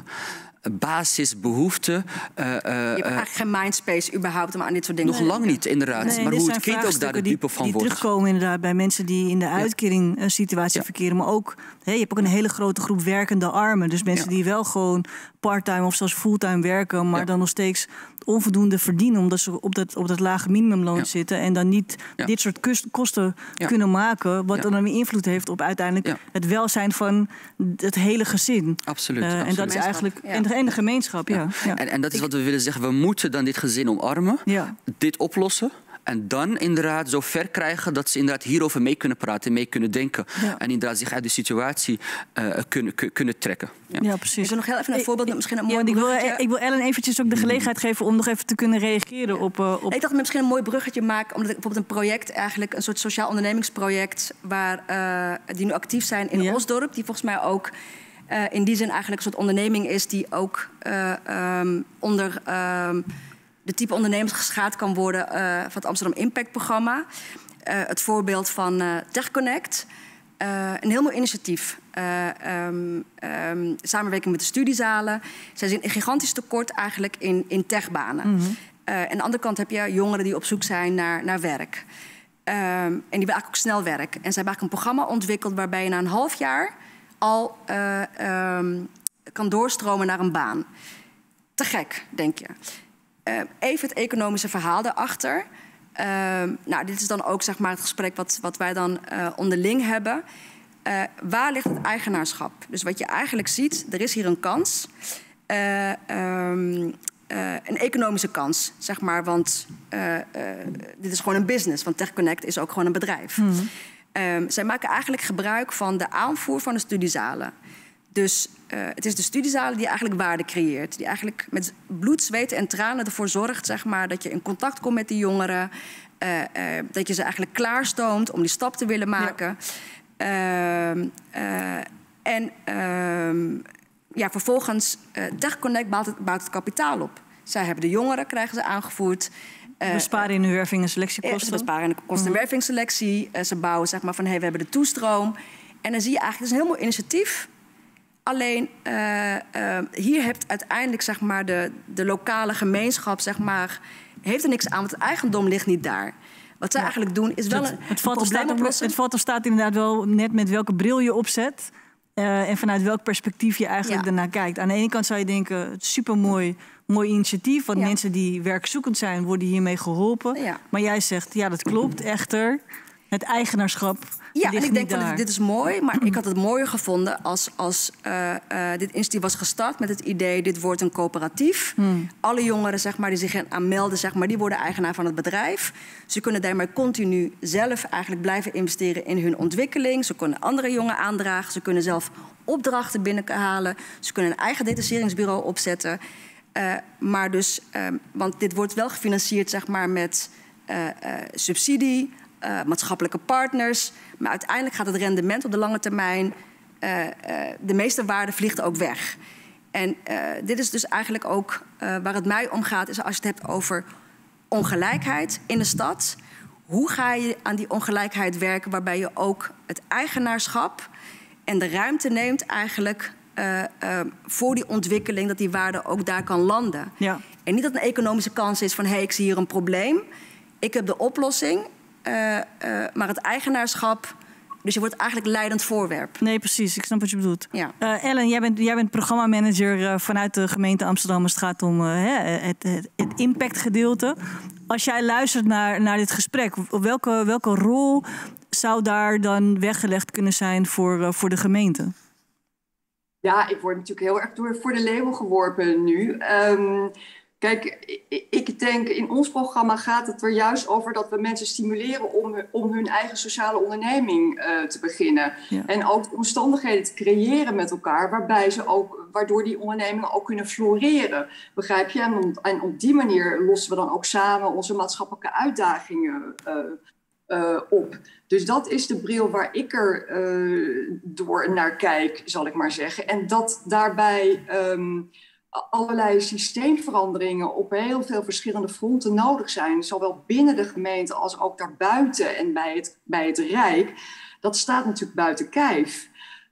Basisbehoeften. Uh, uh, je hebt eigenlijk geen mindspace überhaupt om aan dit soort dingen nog te lang niet, inderdaad. Nee, maar hoe het kind ook daar de dupe van die wordt. Die terugkomen inderdaad bij mensen die in de uitkering uh, situatie ja. verkeren. Maar ook, hey, je hebt ook een hele grote groep werkende armen. Dus mensen ja. die wel gewoon parttime of zelfs fulltime werken, maar ja. dan nog steeds onvoldoende verdienen, omdat ze op dat, op dat lage minimumloon ja. zitten en dan niet ja. dit soort kust, kosten ja. kunnen maken, wat ja. dan weer invloed heeft op uiteindelijk ja. het welzijn van het hele gezin. Absoluut. Uh, absoluut. En dat is eigenlijk ja. en, en de gemeenschap. Ja. Ja. Ja. En, en dat is wat we willen zeggen. We moeten dan dit gezin omarmen, ja. dit oplossen. En dan inderdaad zo ver krijgen dat ze inderdaad hierover mee kunnen praten, mee kunnen denken. Ja. En inderdaad zich uit de situatie uh, kunnen, kunnen trekken. Ja, ja precies. Ik wil nog heel even een voorbeeld met misschien een mooi ja, ik, wil, ik wil Ellen eventjes ook de gelegenheid geven om nog even te kunnen reageren op... Uh, op... Ik dacht misschien een mooi bruggetje maken, omdat ik bijvoorbeeld een project, eigenlijk een soort sociaal ondernemingsproject, waar uh, die nu actief zijn in ja. Osdorp, die volgens mij ook uh, in die zin eigenlijk een soort onderneming is die ook uh, um, onder... Um, de type ondernemers geschaad kan worden uh, van het Amsterdam Impact programma. Uh, het voorbeeld van uh, TechConnect. Uh, een heel mooi initiatief. Uh, um, um, samenwerking met de studiezalen. Zij zien een gigantisch tekort eigenlijk in, in techbanen. Mm-hmm. Uh, aan de andere kant heb je jongeren die op zoek zijn naar, naar werk. Um, en die willen eigenlijk ook snel werk. En ze hebben eigenlijk een programma ontwikkeld waarbij je na een half jaar al uh, um, kan doorstromen naar een baan. Te gek, denk je. Uh, even het economische verhaal daarachter. Uh, nou, dit is dan ook zeg maar, het gesprek wat, wat wij dan uh, onderling hebben. Uh, waar ligt het eigenaarschap? Dus wat je eigenlijk ziet, er is hier een kans. Uh, um, uh, een economische kans, zeg maar. Want uh, uh, dit is gewoon een business. Want TechConnect is ook gewoon een bedrijf. Mm-hmm. Uh, zij maken eigenlijk gebruik van de aanvoer van de studiezalen. Dus uh, het is de studiezalen die eigenlijk waarde creëert. Die eigenlijk met bloed, zweet en tranen ervoor zorgt, zeg maar, dat je in contact komt met die jongeren. Uh, uh, dat je ze eigenlijk klaarstoomt om die stap te willen maken. Ja. Uh, uh, en uh, ja, vervolgens, uh, TechConnect bouwt het, bouwt het kapitaal op. Zij hebben de jongeren, krijgen ze aangevoerd. Uh, besparen in de werving- en selectiekosten. Ze besparen in de kosten- en wervingsselectie. Uh, ze bouwen, zeg maar, van, hey, we hebben de toestroom. En dan zie je eigenlijk, het is een heel mooi initiatief. Alleen uh, uh, hier heeft uiteindelijk, zeg maar, de, de lokale gemeenschap, zeg maar, heeft er niks aan, want het eigendom ligt niet daar. Wat zij ja. eigenlijk doen is wel het, een, het valt een probleem oplossen. Het valt of staat inderdaad wel net met welke bril je opzet uh, en vanuit welk perspectief je eigenlijk ja. ernaar kijkt. Aan de ene kant zou je denken, het supermooi mooi initiatief, want ja. mensen die werkzoekend zijn worden hiermee geholpen. Ja. Maar jij zegt, ja, dat klopt, echter. Het eigenaarschap. Ja, en ik denk van dit is mooi, maar ik had het mooier gevonden als, als uh, uh, dit initiatief was gestart met het idee, dit wordt een coöperatief. Hmm. Alle jongeren zeg maar, die zich aanmelden, zeg maar, die worden eigenaar van het bedrijf. Ze kunnen daarmee continu zelf eigenlijk blijven investeren in hun ontwikkeling. Ze kunnen andere jongeren aandragen, ze kunnen zelf opdrachten binnenhalen. Ze kunnen een eigen detacheringsbureau opzetten. Uh, maar dus, uh, want dit wordt wel gefinancierd zeg maar, met uh, uh, subsidie, uh, maatschappelijke partners. Maar uiteindelijk gaat het rendement op de lange termijn, uh, uh, de meeste waarde vliegt ook weg. En uh, dit is dus eigenlijk ook uh, waar het mij om gaat, is als je het hebt over ongelijkheid in de stad. Hoe ga je aan die ongelijkheid werken waarbij je ook het eigenaarschap en de ruimte neemt eigenlijk uh, uh, voor die ontwikkeling, dat die waarde ook daar kan landen. Ja. En niet dat een economische kans is van, hé, hey, ik zie hier een probleem. Ik heb de oplossing, uh, uh, maar het eigenaarschap. Dus je wordt eigenlijk leidend voorwerp. Nee, precies. Ik snap wat je bedoelt. Ja. Uh, Ellen, jij bent, jij bent programmamanager uh, vanuit de gemeente Amsterdam. Het gaat om uh, het, het, het impactgedeelte. Als jij luistert naar, naar dit gesprek, welke, welke rol zou daar dan weggelegd kunnen zijn voor, uh, voor de gemeente? Ja, ik word natuurlijk heel erg door voor de leeuwen geworpen nu. Um, Kijk, ik denk in ons programma gaat het er juist over dat we mensen stimuleren om, om hun eigen sociale onderneming uh, te beginnen. Ja. En ook de omstandigheden te creëren met elkaar, waarbij ze ook, waardoor die ondernemingen ook kunnen floreren. Begrijp je? En, en op die manier lossen we dan ook samen onze maatschappelijke uitdagingen uh, uh, op. Dus dat is de bril waar ik er uh, door naar kijk, zal ik maar zeggen. En dat daarbij Um, allerlei systeemveranderingen op heel veel verschillende fronten nodig zijn. Zowel binnen de gemeente als ook daarbuiten en bij het, bij het Rijk. Dat staat natuurlijk buiten kijf.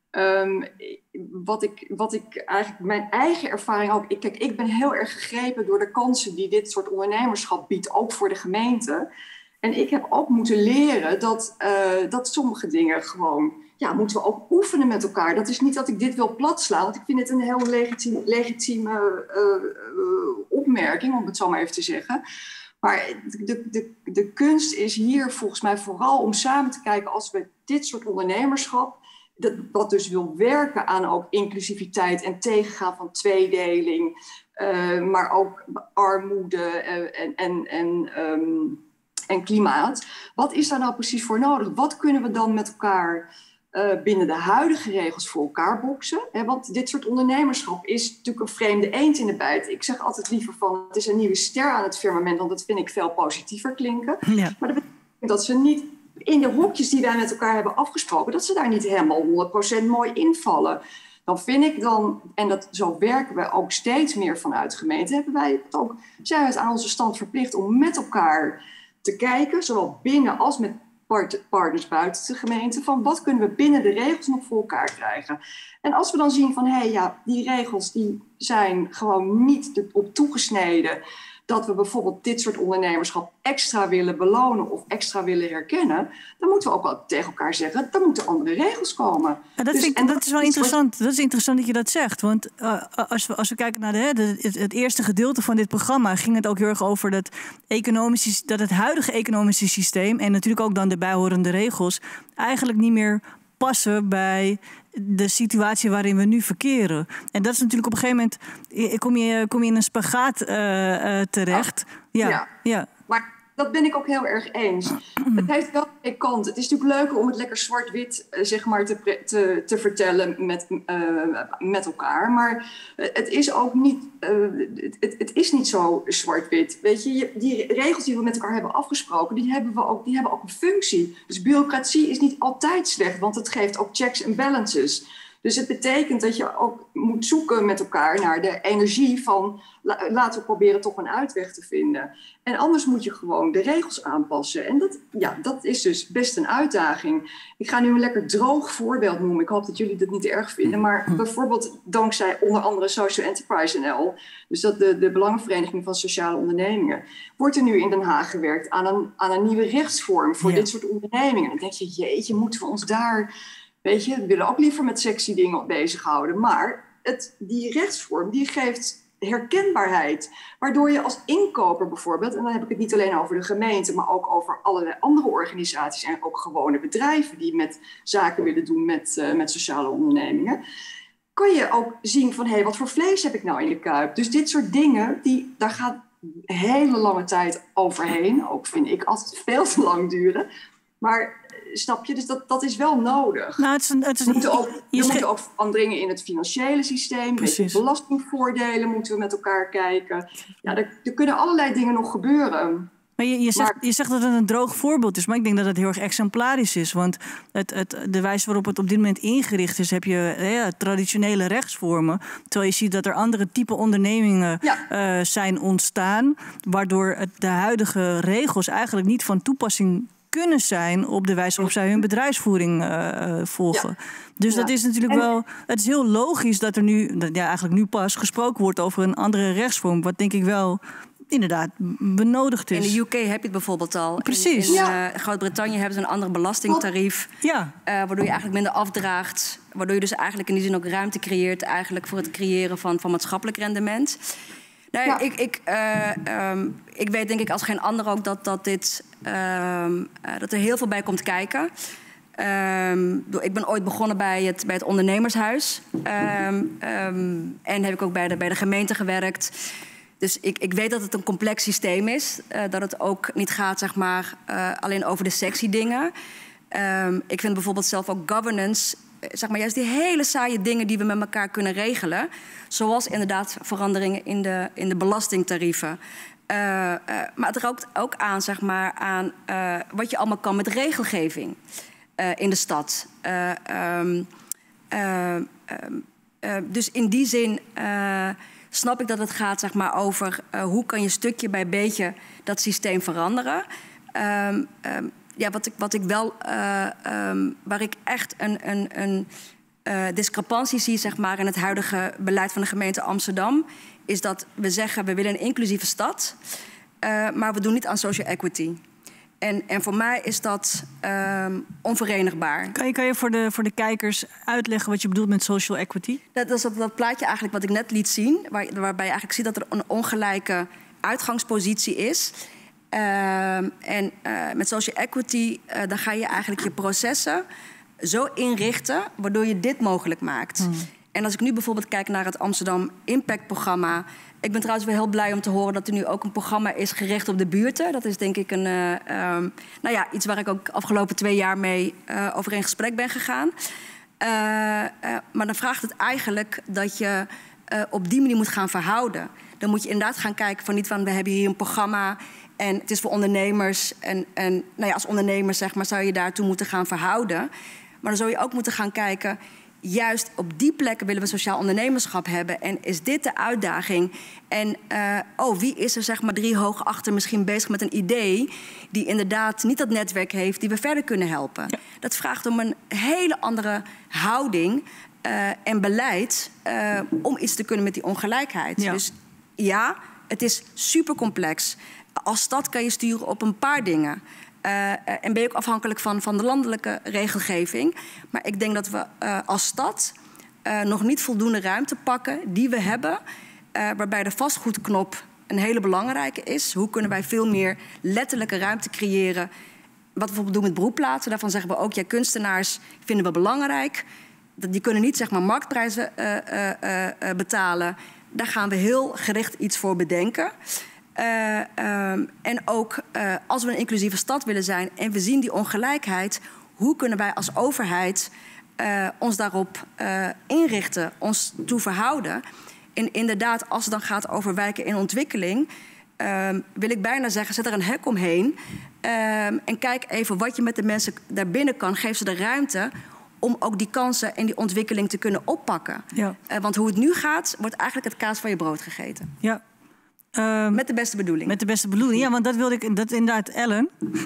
Um, wat, ik, wat ik eigenlijk, mijn eigen ervaring ook. Ik, kijk, ik ben heel erg gegrepen door de kansen die dit soort ondernemerschap biedt, ook voor de gemeente. En ik heb ook moeten leren dat, uh, dat sommige dingen gewoon, ja, moeten we ook oefenen met elkaar. Dat is niet dat ik dit wil platslaan, want ik vind het een heel legitieme, legitieme uh, uh, opmerking, om het zo maar even te zeggen. Maar de, de, de kunst is hier volgens mij vooral om samen te kijken als we dit soort ondernemerschap, dat, wat dus wil werken aan ook inclusiviteit en tegengaan van tweedeling, uh, maar ook armoede uh, en, en, en, um, en klimaat. Wat is daar nou precies voor nodig? Wat kunnen we dan met elkaar Uh, binnen de huidige regels voor elkaar boksen? Hè? Want dit soort ondernemerschap is natuurlijk een vreemde eend in de bijt. Ik zeg altijd liever van, het is een nieuwe ster aan het firmament, want dat vind ik veel positiever klinken. Ja. Maar dat betekent dat ze niet in de hokjes die wij met elkaar hebben afgesproken, dat ze daar niet helemaal honderd procent mooi invallen. Dan vind ik dan, en dat, zo werken we ook steeds meer vanuit de gemeente, hebben wij het ook, zijn we het aan onze stand verplicht om met elkaar te kijken, zowel binnen als met partners buiten de gemeente, van wat kunnen we binnen de regels nog voor elkaar krijgen. En als we dan zien van, hé, hey, ja, die regels die zijn gewoon niet op toegesneden, dat we bijvoorbeeld dit soort ondernemerschap extra willen belonen of extra willen herkennen, dan moeten we ook wel tegen elkaar zeggen, dan moeten andere regels komen. Ja, dat, dus, vind ik, dat, dat is wel interessant. Dat is interessant dat je dat zegt. Want uh, als, we, als we kijken naar de, hè, de, het, het eerste gedeelte van dit programma, ging het ook heel erg over dat, economische, dat het huidige economische systeem en natuurlijk ook dan de bijhorende regels eigenlijk niet meer passen bij de situatie waarin we nu verkeren. En dat is natuurlijk op een gegeven moment, kom je, kom je in een spagaat uh, uh, terecht. Ja, ja. ja. Maar dat ben ik ook heel erg eens. Het heeft wel twee kanten. Het is natuurlijk leuker om het lekker zwart-wit uh, zeg maar te, te, te vertellen met, uh, met elkaar. Maar uh, het is ook niet, uh, het, het is niet zo zwart-wit. Weet je, die regels die we met elkaar hebben afgesproken, die hebben, we ook, die hebben ook een functie. Dus bureaucratie is niet altijd slecht, want het geeft ook checks en balances. Dus het betekent dat je ook moet zoeken met elkaar naar de energie van, laten we proberen toch een uitweg te vinden. En anders moet je gewoon de regels aanpassen. En dat, ja, dat is dus best een uitdaging. Ik ga nu een lekker droog voorbeeld noemen. Ik hoop dat jullie dat niet erg vinden. Maar bijvoorbeeld dankzij onder andere Social Enterprise N L, dus dat de, de Belangenvereniging van Sociale Ondernemingen, wordt er nu in Den Haag gewerkt aan een, aan een nieuwe rechtsvorm voor ja. dit soort ondernemingen. En dan denk je, jeetje, moeten we ons daar, weet je, we willen ook liever met sexy dingen bezighouden. Maar het, die rechtsvorm die geeft herkenbaarheid. Waardoor je als inkoper bijvoorbeeld, en dan heb ik het niet alleen over de gemeente, maar ook over allerlei andere organisaties en ook gewone bedrijven die met zaken willen doen met, uh, met sociale ondernemingen, kan je ook zien van, hé, hey, wat voor vlees heb ik nou in de kuip? Dus dit soort dingen, die, daar gaat een hele lange tijd overheen. Ook vind ik altijd veel te lang duren. Maar snap je, dus dat, dat is wel nodig. Nou, het is een, het is we moeten ook, we je moeten ook veranderingen in het financiële systeem. Met belastingvoordelen moeten we met elkaar kijken. Ja, er, er kunnen allerlei dingen nog gebeuren. Maar je, je, zegt, maar, je zegt dat het een droog voorbeeld is, maar ik denk dat het heel erg exemplarisch is. Want het, het, de wijze waarop het op dit moment ingericht is, heb je ja, traditionele rechtsvormen. Terwijl je ziet dat er andere type ondernemingen ja. uh, zijn ontstaan, waardoor het, de huidige regels eigenlijk niet van toepassing kunnen zijn op de wijze waarop zij hun bedrijfsvoering uh, volgen. Ja. Dus ja. dat is natuurlijk en, wel. Het is heel logisch dat er nu, ja, eigenlijk nu pas gesproken wordt over een andere rechtsvorm, wat denk ik wel inderdaad benodigd is. In de U K heb je het bijvoorbeeld al. Precies. In, in ja. uh, Groot-Brittannië hebben ze een ander belastingtarief. Ja. Uh, waardoor je eigenlijk minder afdraagt. Waardoor je dus eigenlijk in die zin ook ruimte creëert eigenlijk voor het creëren van, van maatschappelijk rendement. Nou, ja. ik, ik, uh, um, ik weet denk ik als geen ander ook dat, dat, dit, uh, uh, dat er heel veel bij komt kijken. Um, ik ben ooit begonnen bij het, bij het ondernemershuis. Um, um, en heb ik ook bij de, bij de gemeente gewerkt. Dus ik, ik weet dat het een complex systeem is. Uh, dat het ook niet gaat, zeg maar, uh, alleen over de sexy dingen. Um, ik vind bijvoorbeeld zelf ook governance, zeg maar, juist die hele saaie dingen die we met elkaar kunnen regelen. Zoals inderdaad veranderingen in de, in de belastingtarieven. Uh, uh, maar het raakt ook aan, zeg maar, aan uh, wat je allemaal kan met regelgeving uh, in de stad. Uh, um, uh, um, uh, dus in die zin Uh, snap ik dat het gaat, zeg maar, over uh, hoe kan je stukje bij beetje dat systeem veranderen. Um, um, ja, wat ik, wat ik wel, uh, um, waar ik echt een, een, een uh, discrepantie zie, zeg maar, in het huidige beleid van de gemeente Amsterdam, is dat we zeggen we willen een inclusieve stad, uh, maar we doen niet aan social equity. En, en voor mij is dat um, onverenigbaar. Kan je, kan je voor, de, voor de kijkers uitleggen wat je bedoelt met social equity? Dat is dat, dat plaatje eigenlijk wat ik net liet zien, waar, waarbij je eigenlijk ziet dat er een ongelijke uitgangspositie is. Uh, en uh, met social equity uh, dan ga je eigenlijk je processen zo inrichten waardoor je dit mogelijk maakt. Hmm. En als ik nu bijvoorbeeld kijk naar het Amsterdam Impact programma. Ik ben trouwens wel heel blij om te horen dat er nu ook een programma is gericht op de buurten. Dat is denk ik een, uh, um, nou ja, iets waar ik ook afgelopen twee jaar mee uh, over in gesprek ben gegaan. Uh, uh, maar dan vraagt het eigenlijk dat je uh, op die manier moet gaan verhouden. Dan moet je inderdaad gaan kijken van niet van we hebben hier een programma en het is voor ondernemers. En, en nou ja, als ondernemer, zeg maar, zou je daartoe moeten gaan verhouden. Maar dan zou je ook moeten gaan kijken, juist op die plekken willen we sociaal ondernemerschap hebben. En is dit de uitdaging? En uh, oh, wie is er, zeg maar, drie hoog achter misschien bezig met een idee die inderdaad niet dat netwerk heeft die we verder kunnen helpen? Ja. Dat vraagt om een hele andere houding uh, en beleid uh, om iets te kunnen met die ongelijkheid. Ja. Dus ja, het is super complex. Als stad kan je sturen op een paar dingen. Uh, en ben je ook afhankelijk van, van de landelijke regelgeving. Maar ik denk dat we uh, als stad uh, nog niet voldoende ruimte pakken die we hebben. Uh, waarbij de vastgoedknop een hele belangrijke is. Hoe kunnen wij veel meer letterlijke ruimte creëren? Wat we bijvoorbeeld doen met beroepplaatsen. Daarvan zeggen we ook, ja, kunstenaars vinden we belangrijk. Die kunnen niet, zeg maar, marktprijzen uh, uh, uh, betalen. Daar gaan we heel gericht iets voor bedenken. Uh, um, en ook uh, als we een inclusieve stad willen zijn en we zien die ongelijkheid, hoe kunnen wij als overheid uh, ons daarop uh, inrichten, ons toe verhouden? En inderdaad, als het dan gaat over wijken in ontwikkeling, uh, wil ik bijna zeggen, zet er een hek omheen uh, en kijk even wat je met de mensen daarbinnen kan. Geef ze de ruimte om ook die kansen en die ontwikkeling te kunnen oppakken. Ja. Uh, want hoe het nu gaat, wordt eigenlijk het kaas van je brood gegeten. Ja. Um, met de beste bedoeling. Met de beste bedoeling, ja, want dat wilde ik, dat inderdaad, Ellen.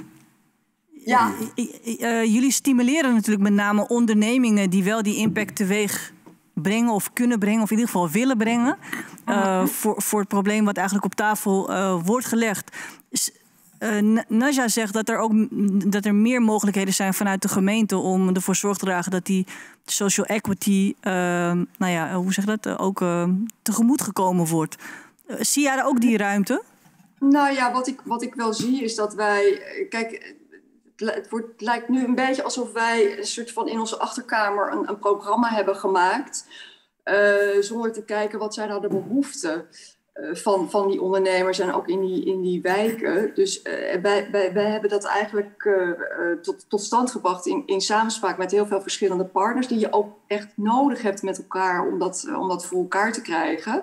Ja. Uh, uh, jullie stimuleren natuurlijk met name ondernemingen die wel die impact teweeg brengen of kunnen brengen, of in ieder geval willen brengen, uh, voor, voor het probleem wat eigenlijk op tafel uh, wordt gelegd. S- uh, Naja zegt dat er ook dat er meer mogelijkheden zijn vanuit de gemeente om ervoor zorg te dragen dat die social equity, uh, nou ja, hoe zeg je dat, uh, ook uh, tegemoet gekomen wordt. Uh, zie jij daar ook die ruimte? Nou ja, wat ik, wat ik wel zie is dat wij, kijk, het, wordt, het lijkt nu een beetje alsof wij een soort van in onze achterkamer een, een programma hebben gemaakt, uh, zonder te kijken wat zijn nou de behoeften uh, van, van die ondernemers en ook in die, in die wijken. Dus uh, wij, wij, wij hebben dat eigenlijk uh, uh, tot, tot stand gebracht in, in samenspraak met heel veel verschillende partners die je ook echt nodig hebt met elkaar om dat, uh, om dat voor elkaar te krijgen.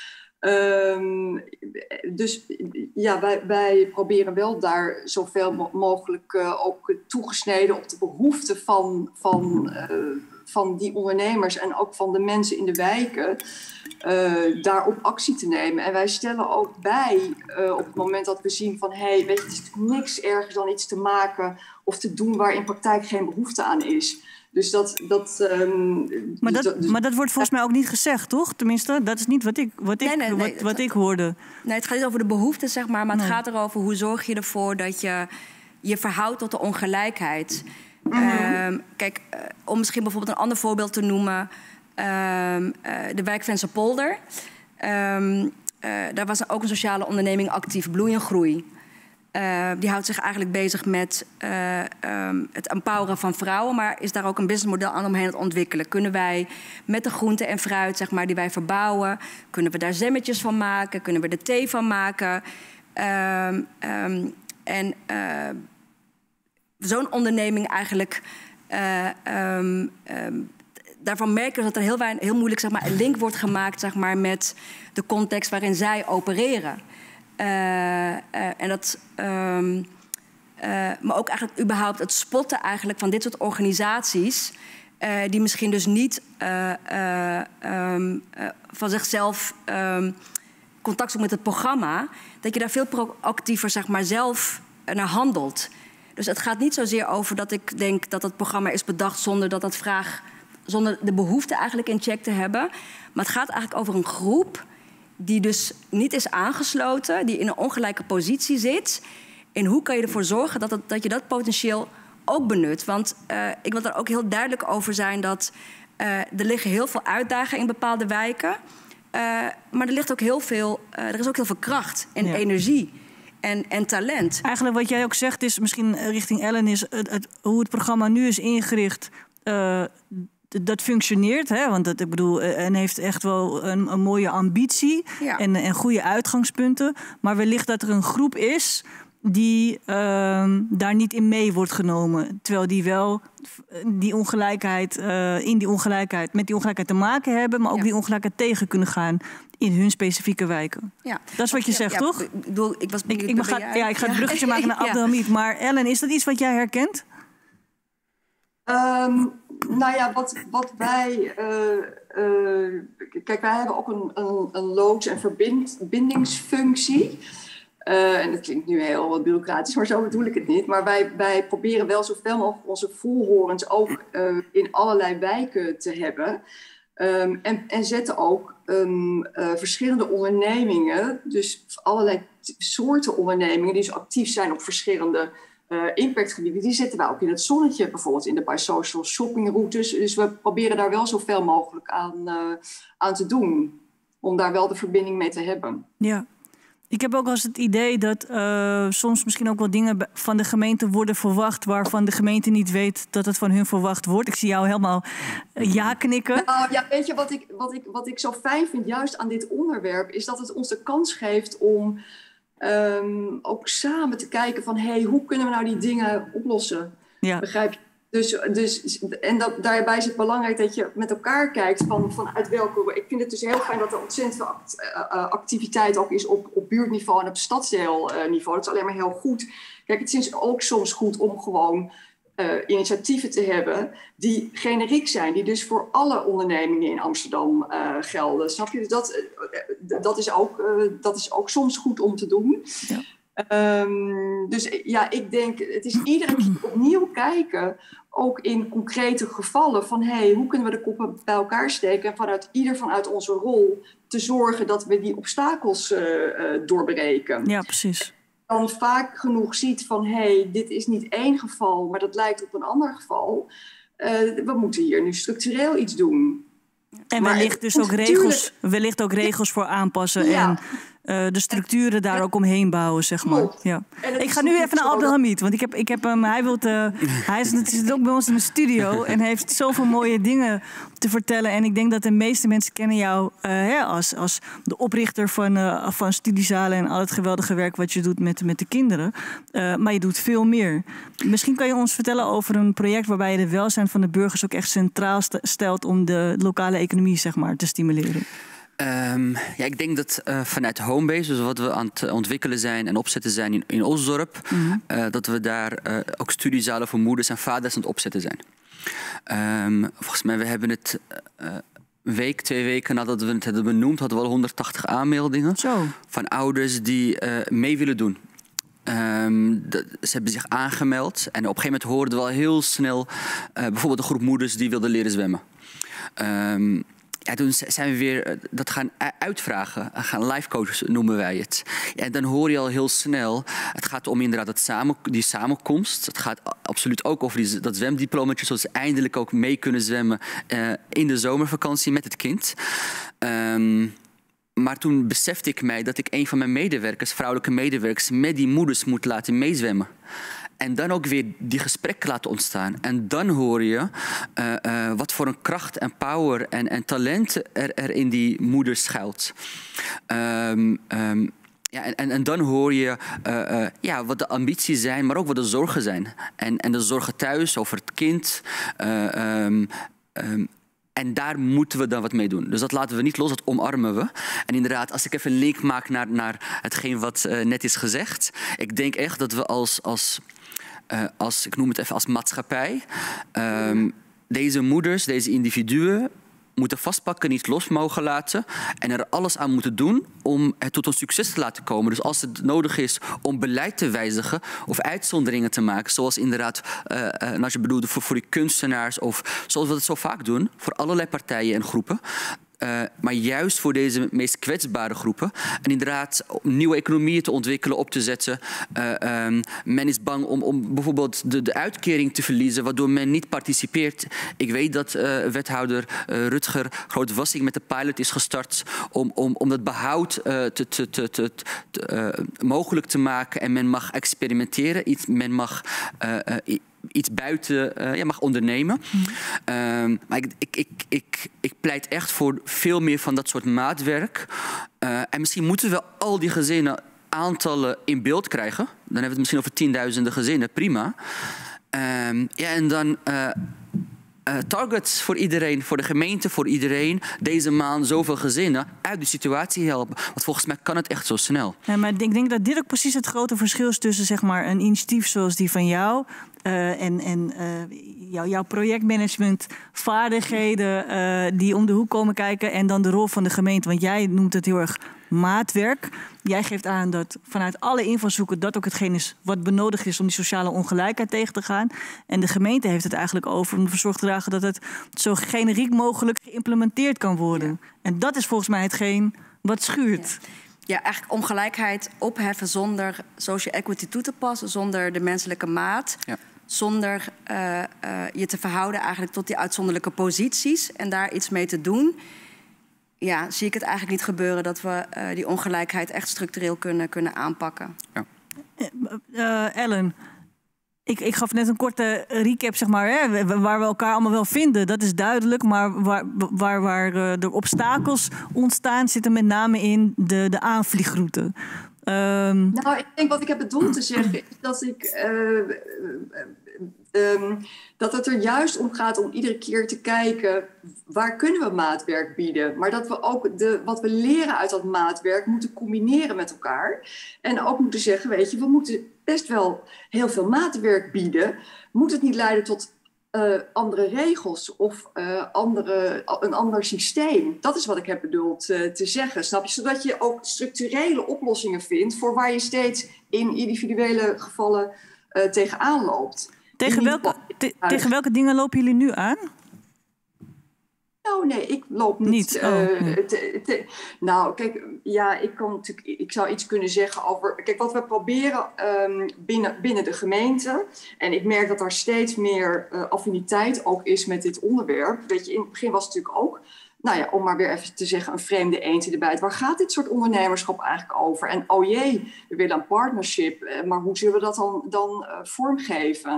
Um, dus ja, wij, wij proberen wel daar zoveel mo- mogelijk uh, ook toegesneden op de behoeften van, van, uh, van die ondernemers en ook van de mensen in de wijken uh, daarop actie te nemen. En wij stellen ook bij uh, op het moment dat we zien van hé, hey, weet je, het is niks ergers dan iets te maken of te doen waar in praktijk geen behoefte aan is. Dus dat, dat, um, maar, dat, dus, maar dat wordt volgens mij ook niet gezegd, toch? Tenminste, dat is niet wat ik, wat ik, nee, nee, nee, wat, wat ik hoorde. Nee, het gaat niet over de behoeften, zeg maar. Maar nee. Het gaat erover hoe zorg je ervoor dat je je verhoudt tot de ongelijkheid. Mm-hmm. Um, kijk, uh, om misschien bijvoorbeeld een ander voorbeeld te noemen. Um, uh, de wijk Vensterpolder. Um, uh, daar was ook een sociale onderneming actief, Bloei en Groei. Uh, die houdt zich eigenlijk bezig met uh, um, het empoweren van vrouwen, maar is daar ook een businessmodel aan omheen het ontwikkelen. Kunnen wij met de groenten en fruit, zeg maar, die wij verbouwen, kunnen we daar zemmetjes van maken, kunnen we er thee van maken. Um, um, en uh, zo'n onderneming eigenlijk, uh, um, um, daarvan merken we dat er heel, weinig, heel moeilijk, zeg maar, een link wordt gemaakt, zeg maar, met de context waarin zij opereren. Uh, uh, en dat, um, uh, maar ook eigenlijk überhaupt het spotten eigenlijk van dit soort organisaties, Uh, die misschien dus niet uh, uh, um, uh, van zichzelf um, contact zoeken met het programma, dat je daar veel proactiever, zeg maar, zelf naar handelt. Dus het gaat niet zozeer over dat ik denk dat het programma is bedacht zonder dat dat vraag, zonder de behoefte eigenlijk in check te hebben. Maar het gaat eigenlijk over een groep die dus niet is aangesloten, die in een ongelijke positie zit. En hoe kan je ervoor zorgen dat, het, dat je dat potentieel ook benut? Want uh, ik wil er ook heel duidelijk over zijn dat uh, er liggen heel veel uitdagingen in bepaalde wijken. Uh, maar er ligt ook heel veel, uh, er is ook heel veel kracht en ja. energie en, en talent. Eigenlijk wat jij ook zegt is, misschien richting Ellen, is het, het, hoe het programma nu is ingericht. Uh, Dat functioneert, hè? Want dat, ik bedoel, en heeft echt wel een, een mooie ambitie ja. en, en goede uitgangspunten. Maar wellicht dat er een groep is die uh, daar niet in mee wordt genomen. Terwijl die wel die ongelijkheid, uh, in die ongelijkheid, met die ongelijkheid te maken hebben, maar ook ja. die ongelijkheid tegen kunnen gaan in hun specifieke wijken. Ja. Dat is wat je ja, zegt, ja, toch? Ik, bedoel, ik, was, ik, ik, ga, ja, ik ga het bruggetje ja. maken naar Abdelhamid. Maar Ellen, is dat iets wat jij herkent? Um, nou ja, wat, wat wij... Uh, uh, kijk, wij hebben ook een, een, een loods- en verbindingsfunctie. Uh, en dat klinkt nu heel bureaucratisch, maar zo bedoel ik het niet. Maar wij, wij proberen wel zoveel mogelijk onze voelhorens ook uh, in allerlei wijken te hebben. Um, en, en zetten ook um, uh, verschillende ondernemingen, dus allerlei t- soorten ondernemingen die dus actief zijn op verschillende Uh, impactgebieden, die zetten wij ook in het zonnetje, bijvoorbeeld in de biosocial shoppingroutes. Dus we proberen daar wel zoveel mogelijk aan, uh, aan te doen, om daar wel de verbinding mee te hebben. Ja, ik heb ook wel eens het idee dat uh, soms misschien ook wel dingen van de gemeente worden verwacht, waarvan de gemeente niet weet dat het van hun verwacht wordt. Ik zie jou helemaal uh, ja knikken. Nou ja, weet je wat ik, wat, ik, wat ik zo fijn vind juist aan dit onderwerp, is dat het ons de kans geeft om Um, ook samen te kijken van, hey, hoe kunnen we nou die dingen oplossen? Ja. Begrijp je? Dus, dus, en dat, daarbij is het belangrijk dat je met elkaar kijkt van, vanuit welke... Ik vind het dus heel fijn dat er ontzettend veel act, uh, activiteit ook is op, op buurtniveau en op stadsdeelniveau. Dat is alleen maar heel goed. Kijk, het is ook soms goed om gewoon uh, initiatieven te hebben die generiek zijn, die dus voor alle ondernemingen in Amsterdam uh, gelden. Snap je? Dus dat, uh, dat, is ook, uh, dat is ook soms goed om te doen. Ja. Um, dus ja, ik denk, het is iedere keer opnieuw kijken, ook in concrete gevallen, van hey, hoe kunnen we de koppen bij elkaar steken en vanuit ieder vanuit onze rol te zorgen dat we die obstakels uh, uh, doorbreken. Ja, precies. dan vaak genoeg ziet van... hé, hey, dit is niet één geval, maar dat lijkt op een ander geval. Uh, we moeten hier nu structureel iets doen. En wellicht dus ook regels, wellicht ook regels voor aanpassen... Ja. En uh, de structuren daar ook omheen bouwen, zeg maar. Ja. Ik ga nu even naar Abdelhamid, want ik heb, ik heb hem... Hij, wilt, uh, hij is, zit ook bij ons in de studio en heeft zoveel mooie dingen te vertellen. En ik denk dat de meeste mensen kennen jou uh, hè, als, als de oprichter van, uh, van studiezalen... en al het geweldige werk wat je doet met, met de kinderen. Uh, maar je doet veel meer. Misschien kan je ons vertellen over een project... waarbij je de welzijn van de burgers ook echt centraal stelt... om de lokale economie, zeg maar, te stimuleren. Um, ja, ik denk dat uh, vanuit Homebase, dus wat we aan het ontwikkelen zijn en opzetten zijn in, in Osdorp, mm-hmm. uh, dat we daar uh, ook studiezalen voor moeders en vaders aan het opzetten zijn. Um, volgens mij, we hebben het uh, een week, twee weken nadat we het hadden benoemd, hadden we al honderdtachtig aanmeldingen Zo. van ouders die uh, mee willen doen. Um, de, ze hebben zich aangemeld en op een gegeven moment hoorden we al heel snel uh, bijvoorbeeld een groep moeders die wilden leren zwemmen. Um, Ja, toen zijn we weer dat gaan uitvragen. Gaan life coaches noemen wij het. Ja, en dan hoor je al heel snel. Het gaat om inderdaad het samen, die samenkomst. Het gaat absoluut ook over die, dat zwemdiplomaatje. Zodat ze eindelijk ook mee kunnen zwemmen uh, in de zomervakantie met het kind. Um, maar toen besefte ik mij dat ik een van mijn medewerkers, vrouwelijke medewerkers, met die moeders moet laten meezwemmen. En dan ook weer die gesprekken laten ontstaan. En dan hoor je uh, uh, wat voor een kracht en power en, en talent er, er in die moeder schuilt. Um, um, ja, en, en dan hoor je uh, uh, ja, wat de ambities zijn, maar ook wat de zorgen zijn. En, en de zorgen thuis over het kind. Uh, um, um, En daar moeten we dan wat mee doen. Dus dat laten we niet los, dat omarmen we. En inderdaad, als ik even een link maak naar, naar hetgeen wat uh, net is gezegd. Ik denk echt dat we als, als, uh, als ik noem het even als maatschappij... Um, deze moeders, deze individuen... moeten vastpakken, niet los mogen laten... en er alles aan moeten doen om het tot een succes te laten komen. Dus als het nodig is om beleid te wijzigen of uitzonderingen te maken... zoals inderdaad, uh, uh, als je bedoelde, voor, voor die kunstenaars... of zoals we het zo vaak doen, voor allerlei partijen en groepen... Uh, maar juist voor deze meest kwetsbare groepen. En inderdaad om nieuwe economieën te ontwikkelen, op te zetten. Uh, um, men is bang om, om bijvoorbeeld de, de uitkering te verliezen, waardoor men niet participeert. Ik weet dat uh, wethouder uh, Rutger Groot-Wassink met de pilot is gestart om, om, om dat behoud uh, te, te, te, te, te, uh, mogelijk te maken. En men mag experimenteren. Iets, men mag... Uh, uh, iets buiten uh, ja, mag ondernemen. Mm. Um, maar ik, ik, ik, ik, ik pleit echt voor veel meer van dat soort maatwerk. Uh, en misschien moeten we al die gezinnen aantallen in beeld krijgen. Dan hebben we het misschien over tienduizenden gezinnen, prima. Um, ja, en dan... Uh, Uh, targets voor iedereen, voor de gemeente, voor iedereen. Deze maand zoveel gezinnen uit de situatie helpen. Want volgens mij kan het echt zo snel. Ja, maar ik denk dat dit ook precies het grote verschil is tussen zeg maar, een initiatief zoals die van jou... Uh, en, en uh, jou, jouw projectmanagement, vaardigheden uh, die om de hoek komen kijken... en dan de rol van de gemeente. Want jij noemt het heel erg maatwerk. Jij geeft aan dat vanuit alle invalshoeken dat ook hetgeen is wat benodigd is om die sociale ongelijkheid tegen te gaan. En de gemeente heeft het eigenlijk over om ervoor zorg te dragen dat het zo generiek mogelijk geïmplementeerd kan worden. Ja. En dat is volgens mij hetgeen wat schuurt. Ja. Ja, eigenlijk ongelijkheid opheffen zonder social equity toe te passen, zonder de menselijke maat. Ja. Zonder uh, uh, je te verhouden eigenlijk tot die uitzonderlijke posities en daar iets mee te doen. Ja, zie ik het eigenlijk niet gebeuren dat we uh, die ongelijkheid echt structureel kunnen, kunnen aanpakken. Ja. Uh, Ellen, ik, ik gaf net een korte recap, zeg maar, hè, waar we elkaar allemaal wel vinden. Dat is duidelijk, maar waar, waar, waar uh, de obstakels ontstaan zitten met name in de, de aanvliegroute. Um... Nou, ik denk wat ik heb bedoeld te zeggen is dat ik... Uh, Um, dat het er juist om gaat om iedere keer te kijken waar kunnen we maatwerk bieden. Maar dat we ook de, wat we leren uit dat maatwerk moeten combineren met elkaar. En ook moeten zeggen, weet je, we moeten best wel heel veel maatwerk bieden. Moet het niet leiden tot uh, andere regels of uh, andere, een ander systeem? Dat is wat ik heb bedoeld uh, te zeggen, snap je? Zodat je ook structurele oplossingen vindt voor waar je steeds in individuele gevallen uh, tegenaan loopt. Tegen welke, te, tegen welke dingen lopen jullie nu aan? Nou, nee, ik loop niet. niet. Oh, uh, nee. te, te, nou, kijk, ja, ik kan natuurlijk, ik zou iets kunnen zeggen over. Kijk, wat we proberen um, binnen, binnen de gemeente. En ik merk dat daar steeds meer uh, affiniteit ook is met dit onderwerp. Weet je, in het begin was het natuurlijk ook. Nou ja, om maar weer even te zeggen, een vreemde eend in de bijt. Waar gaat dit soort ondernemerschap eigenlijk over? En oh jee, we willen een partnership. Maar hoe zullen we dat dan, dan uh, vormgeven?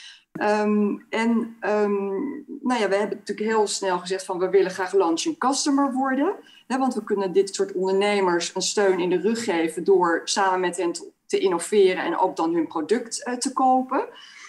Um, en um, nou ja, we hebben natuurlijk heel snel gezegd van we willen graag launching customer worden. Hè, want we kunnen dit soort ondernemers een steun in de rug geven door samen met hen te, te innoveren en ook dan hun product uh, te kopen.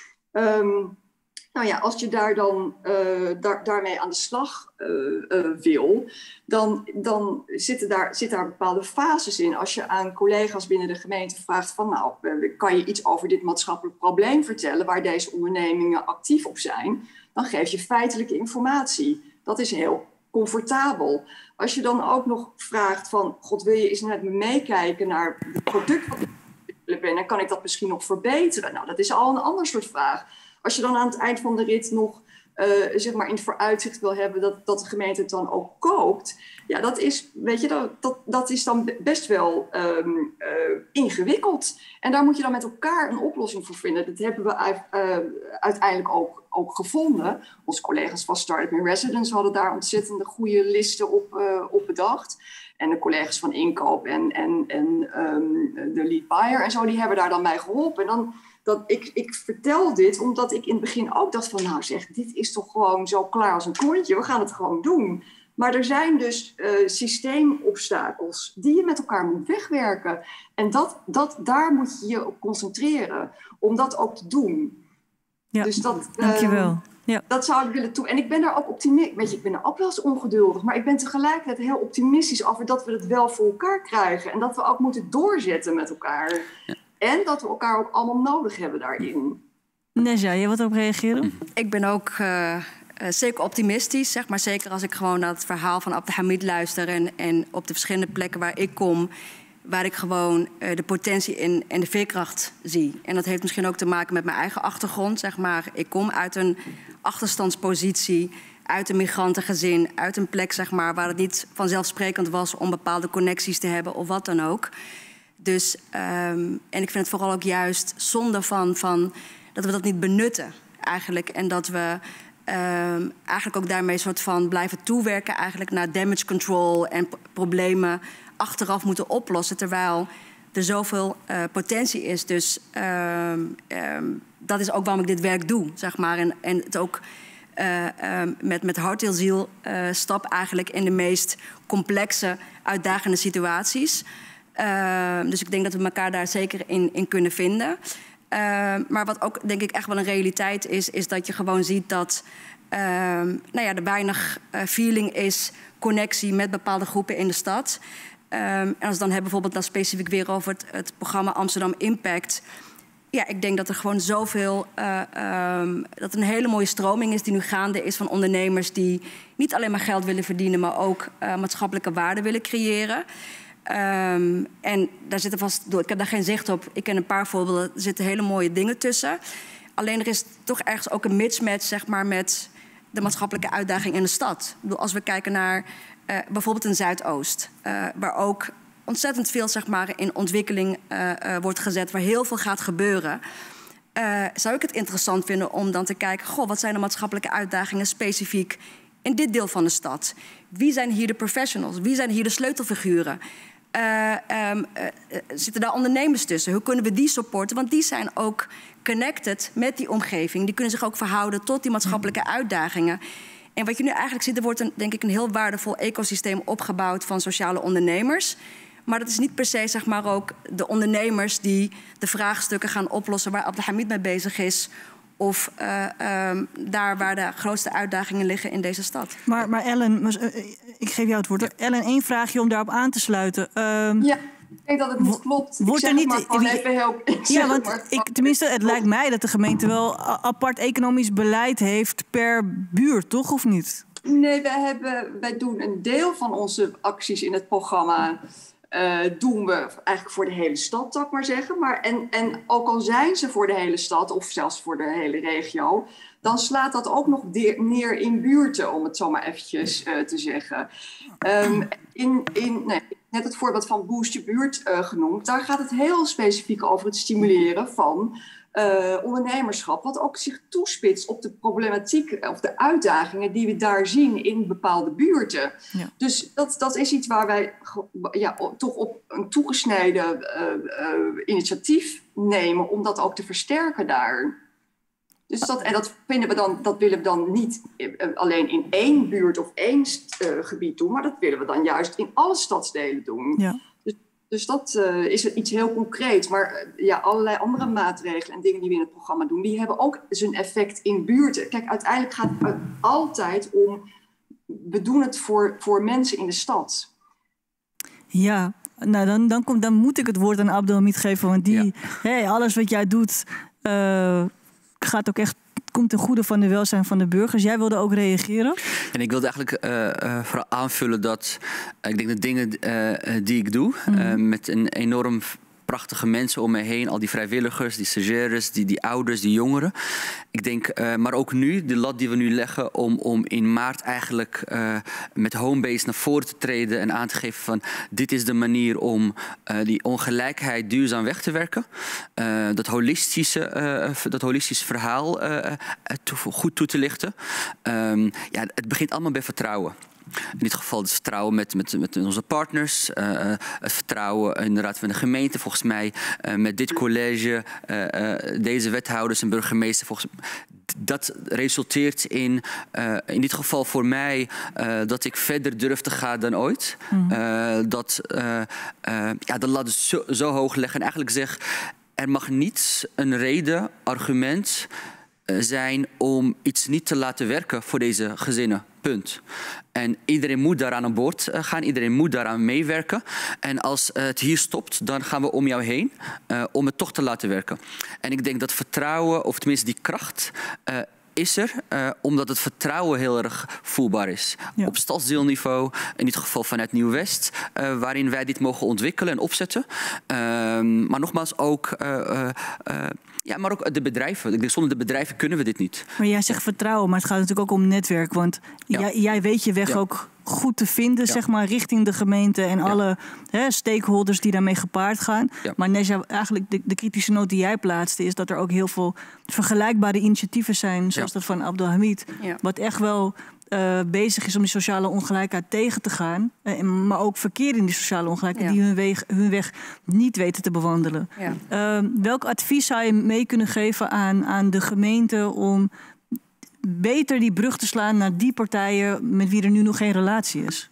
Um, Nou ja, als je daar dan uh, daar, daarmee aan de slag uh, uh, wil, dan, dan zitten daar, zitten daar bepaalde fases in. Als je aan collega's binnen de gemeente vraagt van nou, kan je iets over dit maatschappelijk probleem vertellen waar deze ondernemingen actief op zijn, dan geef je feitelijke informatie. Dat is heel comfortabel. Als je dan ook nog vraagt van, god, wil je eens met me meekijken naar het product wat ik ben, dan kan ik dat misschien nog verbeteren. Nou, dat is al een ander soort vraag. Als je dan aan het eind van de rit nog uh, zeg maar in het vooruitzicht wil hebben dat, dat de gemeente het dan ook koopt. Ja, dat is, weet je, dat, dat, dat is dan best wel um, uh, ingewikkeld. En daar moet je dan met elkaar een oplossing voor vinden. Dat hebben we uit, uh, uiteindelijk ook, ook gevonden. Onze collega's van Startup in Residence hadden daar ontzettende goede listen op, uh, op bedacht. En de collega's van Inkoop en, en, en um, de lead buyer en zo, die hebben daar dan bij geholpen. En dan... Dat ik, ik vertel dit omdat ik in het begin ook dacht van nou zeg, dit is toch gewoon zo klaar als een koortje. We gaan het gewoon doen. Maar er zijn dus uh, systeemobstakels die je met elkaar moet wegwerken. En dat, dat, daar moet je je op concentreren om dat ook te doen. Ja, dus dat, dankjewel. Uh, ja. Dat zou ik willen doen. En ik ben daar ook optimistisch. Weet je, ik ben er ook wel eens ongeduldig. Maar ik ben tegelijkertijd heel optimistisch over dat we het wel voor elkaar krijgen. En dat we ook moeten doorzetten met elkaar. Ja. En dat we elkaar ook allemaal nodig hebben daarin. Nezha, je wilt op reageren? Ik ben ook uh, uh, zeker optimistisch. Zeg maar zeker als ik gewoon naar het verhaal van Abdelhamid luister. En, en op de verschillende plekken waar ik kom. Waar ik gewoon uh, de potentie in en de veerkracht zie. En dat heeft misschien ook te maken met mijn eigen achtergrond. Zeg maar. Ik kom uit een achterstandspositie. Uit een migrantengezin. Uit een plek zeg maar, waar het niet vanzelfsprekend was om bepaalde connecties te hebben. Of wat dan ook. Dus, um, en ik vind het vooral ook juist zonde van, van dat we dat niet benutten eigenlijk. En dat we um, eigenlijk ook daarmee soort van blijven toewerken eigenlijk naar damage control en p- problemen achteraf moeten oplossen. Terwijl er zoveel uh, potentie is. Dus um, um, dat is ook waarom ik dit werk doe, zeg maar. En, en het ook uh, um, met, met hart en ziel uh, stap eigenlijk in de meest complexe, uitdagende situaties. Uh, dus ik denk dat we elkaar daar zeker in, in kunnen vinden. Uh, maar wat ook denk ik echt wel een realiteit is, is dat je gewoon ziet dat uh, nou ja, er weinig uh, feeling is, connectie met bepaalde groepen in de stad. Um, en als we dan hebben bijvoorbeeld dan specifiek weer over het, het programma Amsterdam Impact. Ja, ik denk dat er gewoon zoveel, uh, um, dat er een hele mooie stroming is die nu gaande is van ondernemers die niet alleen maar geld willen verdienen, maar ook uh, maatschappelijke waarde willen creëren. Um, en daar zitten vast, ik heb daar geen zicht op, ik ken een paar voorbeelden, er zitten hele mooie dingen tussen. Alleen er is toch ergens ook een mismatch zeg maar, met de maatschappelijke uitdaging in de stad. Ik bedoel, als we kijken naar uh, bijvoorbeeld in Zuidoost, uh, waar ook ontzettend veel zeg maar, in ontwikkeling uh, uh, wordt gezet, waar heel veel gaat gebeuren. Uh, zou ik het interessant vinden om dan te kijken, goh, wat zijn de maatschappelijke uitdagingen specifiek in dit deel van de stad? Wie zijn hier de professionals? Wie zijn hier de sleutelfiguren? Uh, um, uh, uh, zitten daar ondernemers tussen? Hoe kunnen we die supporten? Want die zijn ook connected met die omgeving. Die kunnen zich ook verhouden tot die maatschappelijke uitdagingen. En wat je nu eigenlijk ziet, er wordt een, denk ik een heel waardevol ecosysteem opgebouwd van sociale ondernemers. Maar dat is niet per se zeg maar, ook de ondernemers die de vraagstukken gaan oplossen waar Abdelhamid mee bezig is. Of uh, um, daar waar de grootste uitdagingen liggen in deze stad. Maar, maar Ellen, ik geef jou het woord. Ellen, één vraagje om daarop aan te sluiten. Um, ja, ik denk dat het niet klopt. Wordt ik er niet, maar gewoon even heel... Ja, want maar, ik, tenminste, het lijkt mij dat de gemeente wel apart economisch beleid heeft per buurt, toch? Of niet? Nee, wij, hebben, wij doen een deel van onze acties in het programma uh, doen we eigenlijk voor de hele stad, zou ik maar zeggen. Maar en, en ook al zijn ze voor de hele stad of zelfs voor de hele regio, dan slaat dat ook nog neer in buurten, om het zo maar eventjes uh, te zeggen. Um, in, in, nee, net het voorbeeld van Boost Je Buurt uh, genoemd. Daar gaat het heel specifiek over het stimuleren van uh, ondernemerschap. Wat ook zich toespitst op de problematiek of de uitdagingen die we daar zien in bepaalde buurten. Ja. Dus dat, dat is iets waar wij ja, toch op een toegesneden uh, uh, initiatief nemen om dat ook te versterken daar. Dus dat, en dat, vinden we dan, dat willen we dan niet alleen in één buurt of één uh, gebied doen, maar dat willen we dan juist in alle stadsdelen doen. Ja. Dus, dus dat uh, is iets heel concreets. Maar uh, ja, allerlei andere maatregelen en dingen die we in het programma doen, die hebben ook zijn effect in buurten. Kijk, uiteindelijk gaat het altijd om, we doen het voor, voor mensen in de stad. Ja, nou dan, dan, komt, dan moet ik het woord aan Abdelhamid geven, want die, ja. hey, alles wat jij doet Uh, gaat ook echt, komt ten goede van de welzijn van de burgers. Jij wilde ook reageren? En ik wilde eigenlijk uh, uh, vooral aanvullen dat uh, ik denk de dingen uh, die ik doe mm-hmm. uh, met een enorm prachtige mensen om me heen, al die vrijwilligers, die stagiaires, die, die ouders, die jongeren. Ik denk, uh, maar ook nu, de lat die we nu leggen om, om in maart eigenlijk uh, met Homebase naar voren te treden en aan te geven van dit is de manier om uh, die ongelijkheid duurzaam weg te werken. Uh, dat, holistische, uh, dat holistische verhaal uh, to, goed toe te lichten. Um, ja, het begint allemaal bij vertrouwen. In dit geval het vertrouwen met, met, met onze partners, uh, het vertrouwen inderdaad van de gemeente. Volgens mij uh, met dit college, uh, uh, deze wethouders en burgemeester, volgens dat resulteert in, uh, in dit geval voor mij, uh, dat ik verder durf te gaan dan ooit. Mm-hmm. uh, dat uh, uh, ja, de lat zo, zo hoog leggen en eigenlijk zeg, er mag niet een reden, argument zijn om iets niet te laten werken voor deze gezinnen. Punt. En iedereen moet daaraan aan boord gaan. Iedereen moet daaraan meewerken. En als het hier stopt, dan gaan we om jou heen uh, om het toch te laten werken. En ik denk dat vertrouwen, of tenminste die kracht, uh, is er, uh, omdat het vertrouwen heel erg voelbaar is. Ja. Op stadsdeelniveau, in dit geval vanuit Nieuw-West, uh, waarin wij dit mogen ontwikkelen en opzetten. Uh, maar nogmaals ook, uh, uh, uh, ja, maar ook de bedrijven. Ik denk, zonder de bedrijven kunnen we dit niet. Maar jij zegt vertrouwen, maar het gaat natuurlijk ook om netwerk. Want ja. jij, jij weet je weg ja. ook goed te vinden, ja. zeg maar, richting de gemeente en ja. alle hè, stakeholders die daarmee gepaard gaan. Ja. Maar Nejja, eigenlijk de, de kritische noot die jij plaatste is dat er ook heel veel vergelijkbare initiatieven zijn, zoals ja. dat van Abdelhamid, ja. wat echt wel uh, bezig is om die sociale ongelijkheid tegen te gaan, uh, maar ook verkeer in die sociale ongelijkheid, ja. die hun weg, hun weg niet weten te bewandelen. Ja. Uh, welk advies zou je mee kunnen geven aan, aan de gemeente om beter die brug te slaan naar die partijen met wie er nu nog geen relatie is?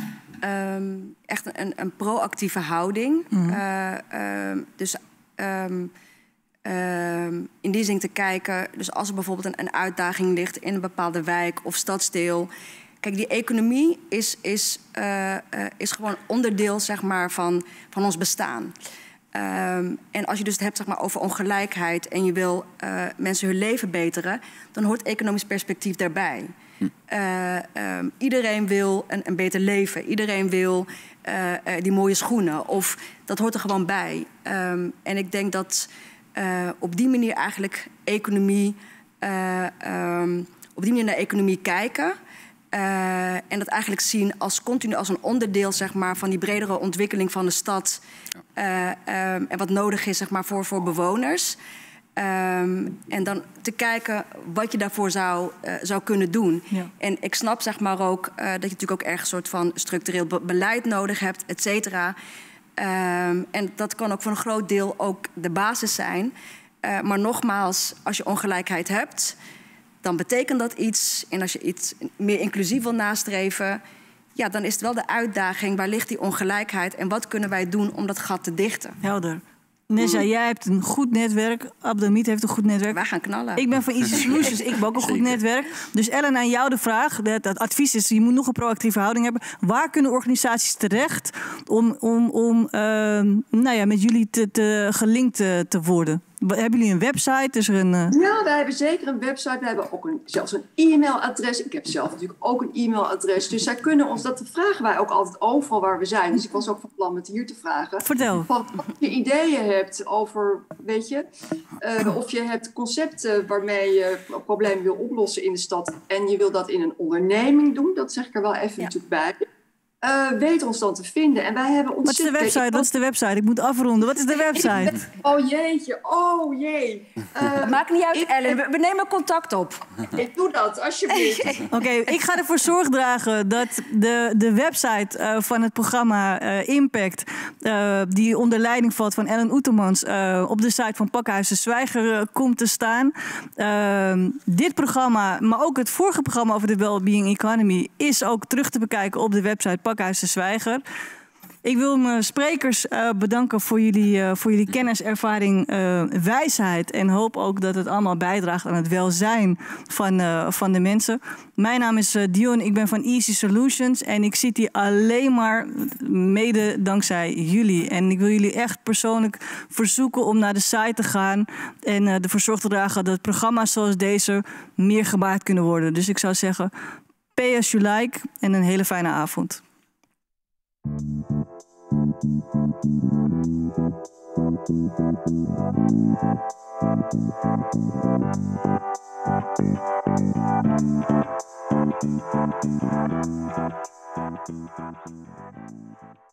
Um, echt een, een proactieve houding. Mm-hmm. Uh, uh, dus um, uh, in die zin te kijken, dus als er bijvoorbeeld een, een uitdaging ligt in een bepaalde wijk of stadsdeel. Kijk, die economie is, is, uh, uh, is gewoon onderdeel, zeg maar, van, van ons bestaan. Um, en als je dus het hebt, zeg maar, over ongelijkheid en je wil uh, mensen hun leven beteren, dan hoort economisch perspectief daarbij. Hm. Uh, um, iedereen wil een, een beter leven. Iedereen wil uh, uh, die mooie schoenen. Of dat hoort er gewoon bij. Um, en ik denk dat uh, op die manier eigenlijk economie, uh, um, op die manier naar economie kijken. Uh, en dat eigenlijk zien als continu als een onderdeel, zeg maar, van die bredere ontwikkeling van de stad. Uh, um, en wat nodig is, zeg maar, voor, voor bewoners. Um, en dan te kijken wat je daarvoor zou, uh, zou kunnen doen. Ja. En ik snap, zeg maar, ook uh, dat je natuurlijk ook erg een soort van structureel be- beleid nodig hebt, et cetera. Um, en dat kan ook voor een groot deel ook de basis zijn. Uh, maar nogmaals, als je ongelijkheid hebt, dan betekent dat iets. En als je iets meer inclusief wil nastreven, ja, dan is het wel de uitdaging. Waar ligt die ongelijkheid en wat kunnen wij doen om dat gat te dichten? Helder. Nejja, jij hebt een goed netwerk. Abdelhamid heeft een goed netwerk. Wij gaan knallen. Ik ben van Easy Solutions, ik heb ook een goed netwerk. Dus Ellen, aan jou de vraag. Het, het advies is, je moet nog een proactieve houding hebben. Waar kunnen organisaties terecht om, om, om uh, nou ja, met jullie te, te, gelinkt te, te worden? Hebben jullie een website? Is er een, uh... Ja, wij hebben zeker een website. We hebben ook een, zelfs een e-mailadres. Ik heb zelf natuurlijk ook een e-mailadres. Dus zij kunnen ons, dat vragen wij ook altijd overal waar we zijn. Dus ik was ook van plan met hier te vragen. Vertel. Van, als je ideeën hebt over, weet je, uh, of je hebt concepten waarmee je problemen wil oplossen in de stad en je wil dat in een onderneming doen, dat zeg ik er wel even ja. natuurlijk bij. Uh, weet ons dan te vinden. En wij hebben ontzettend... Wat is de website? Wat is de website? Ik moet afronden. Wat is de website? Oh jeetje, oh jee. Uh, Maakt niet uit, ik, Ellen. We, we nemen contact op. Ik doe dat, alsjeblieft. Oké, okay, ik ga ervoor zorg dragen dat de, de website uh, van het programma uh, Impact, uh, die onder leiding valt van Ellen Oetermans, uh, op de site van Pakhuis de Zwijger uh, komt te staan. Uh, dit programma, maar ook het vorige programma over de Wellbeing Economy, is ook terug te bekijken op de website Pakhuis de Zwijger. Ik wil mijn sprekers uh, bedanken voor jullie, uh, voor jullie kennis, ervaring, uh, wijsheid. En hoop ook dat het allemaal bijdraagt aan het welzijn van, uh, van de mensen. Mijn naam is uh, Dion, ik ben van Easy Solutions. En ik zit hier alleen maar mede dankzij jullie. En ik wil jullie echt persoonlijk verzoeken om naar de site te gaan. En uh, ervoor zorg te dragen dat programma's zoals deze meer gemaakt kunnen worden. Dus ik zou zeggen, pay as you like en een hele fijne avond. Thank you.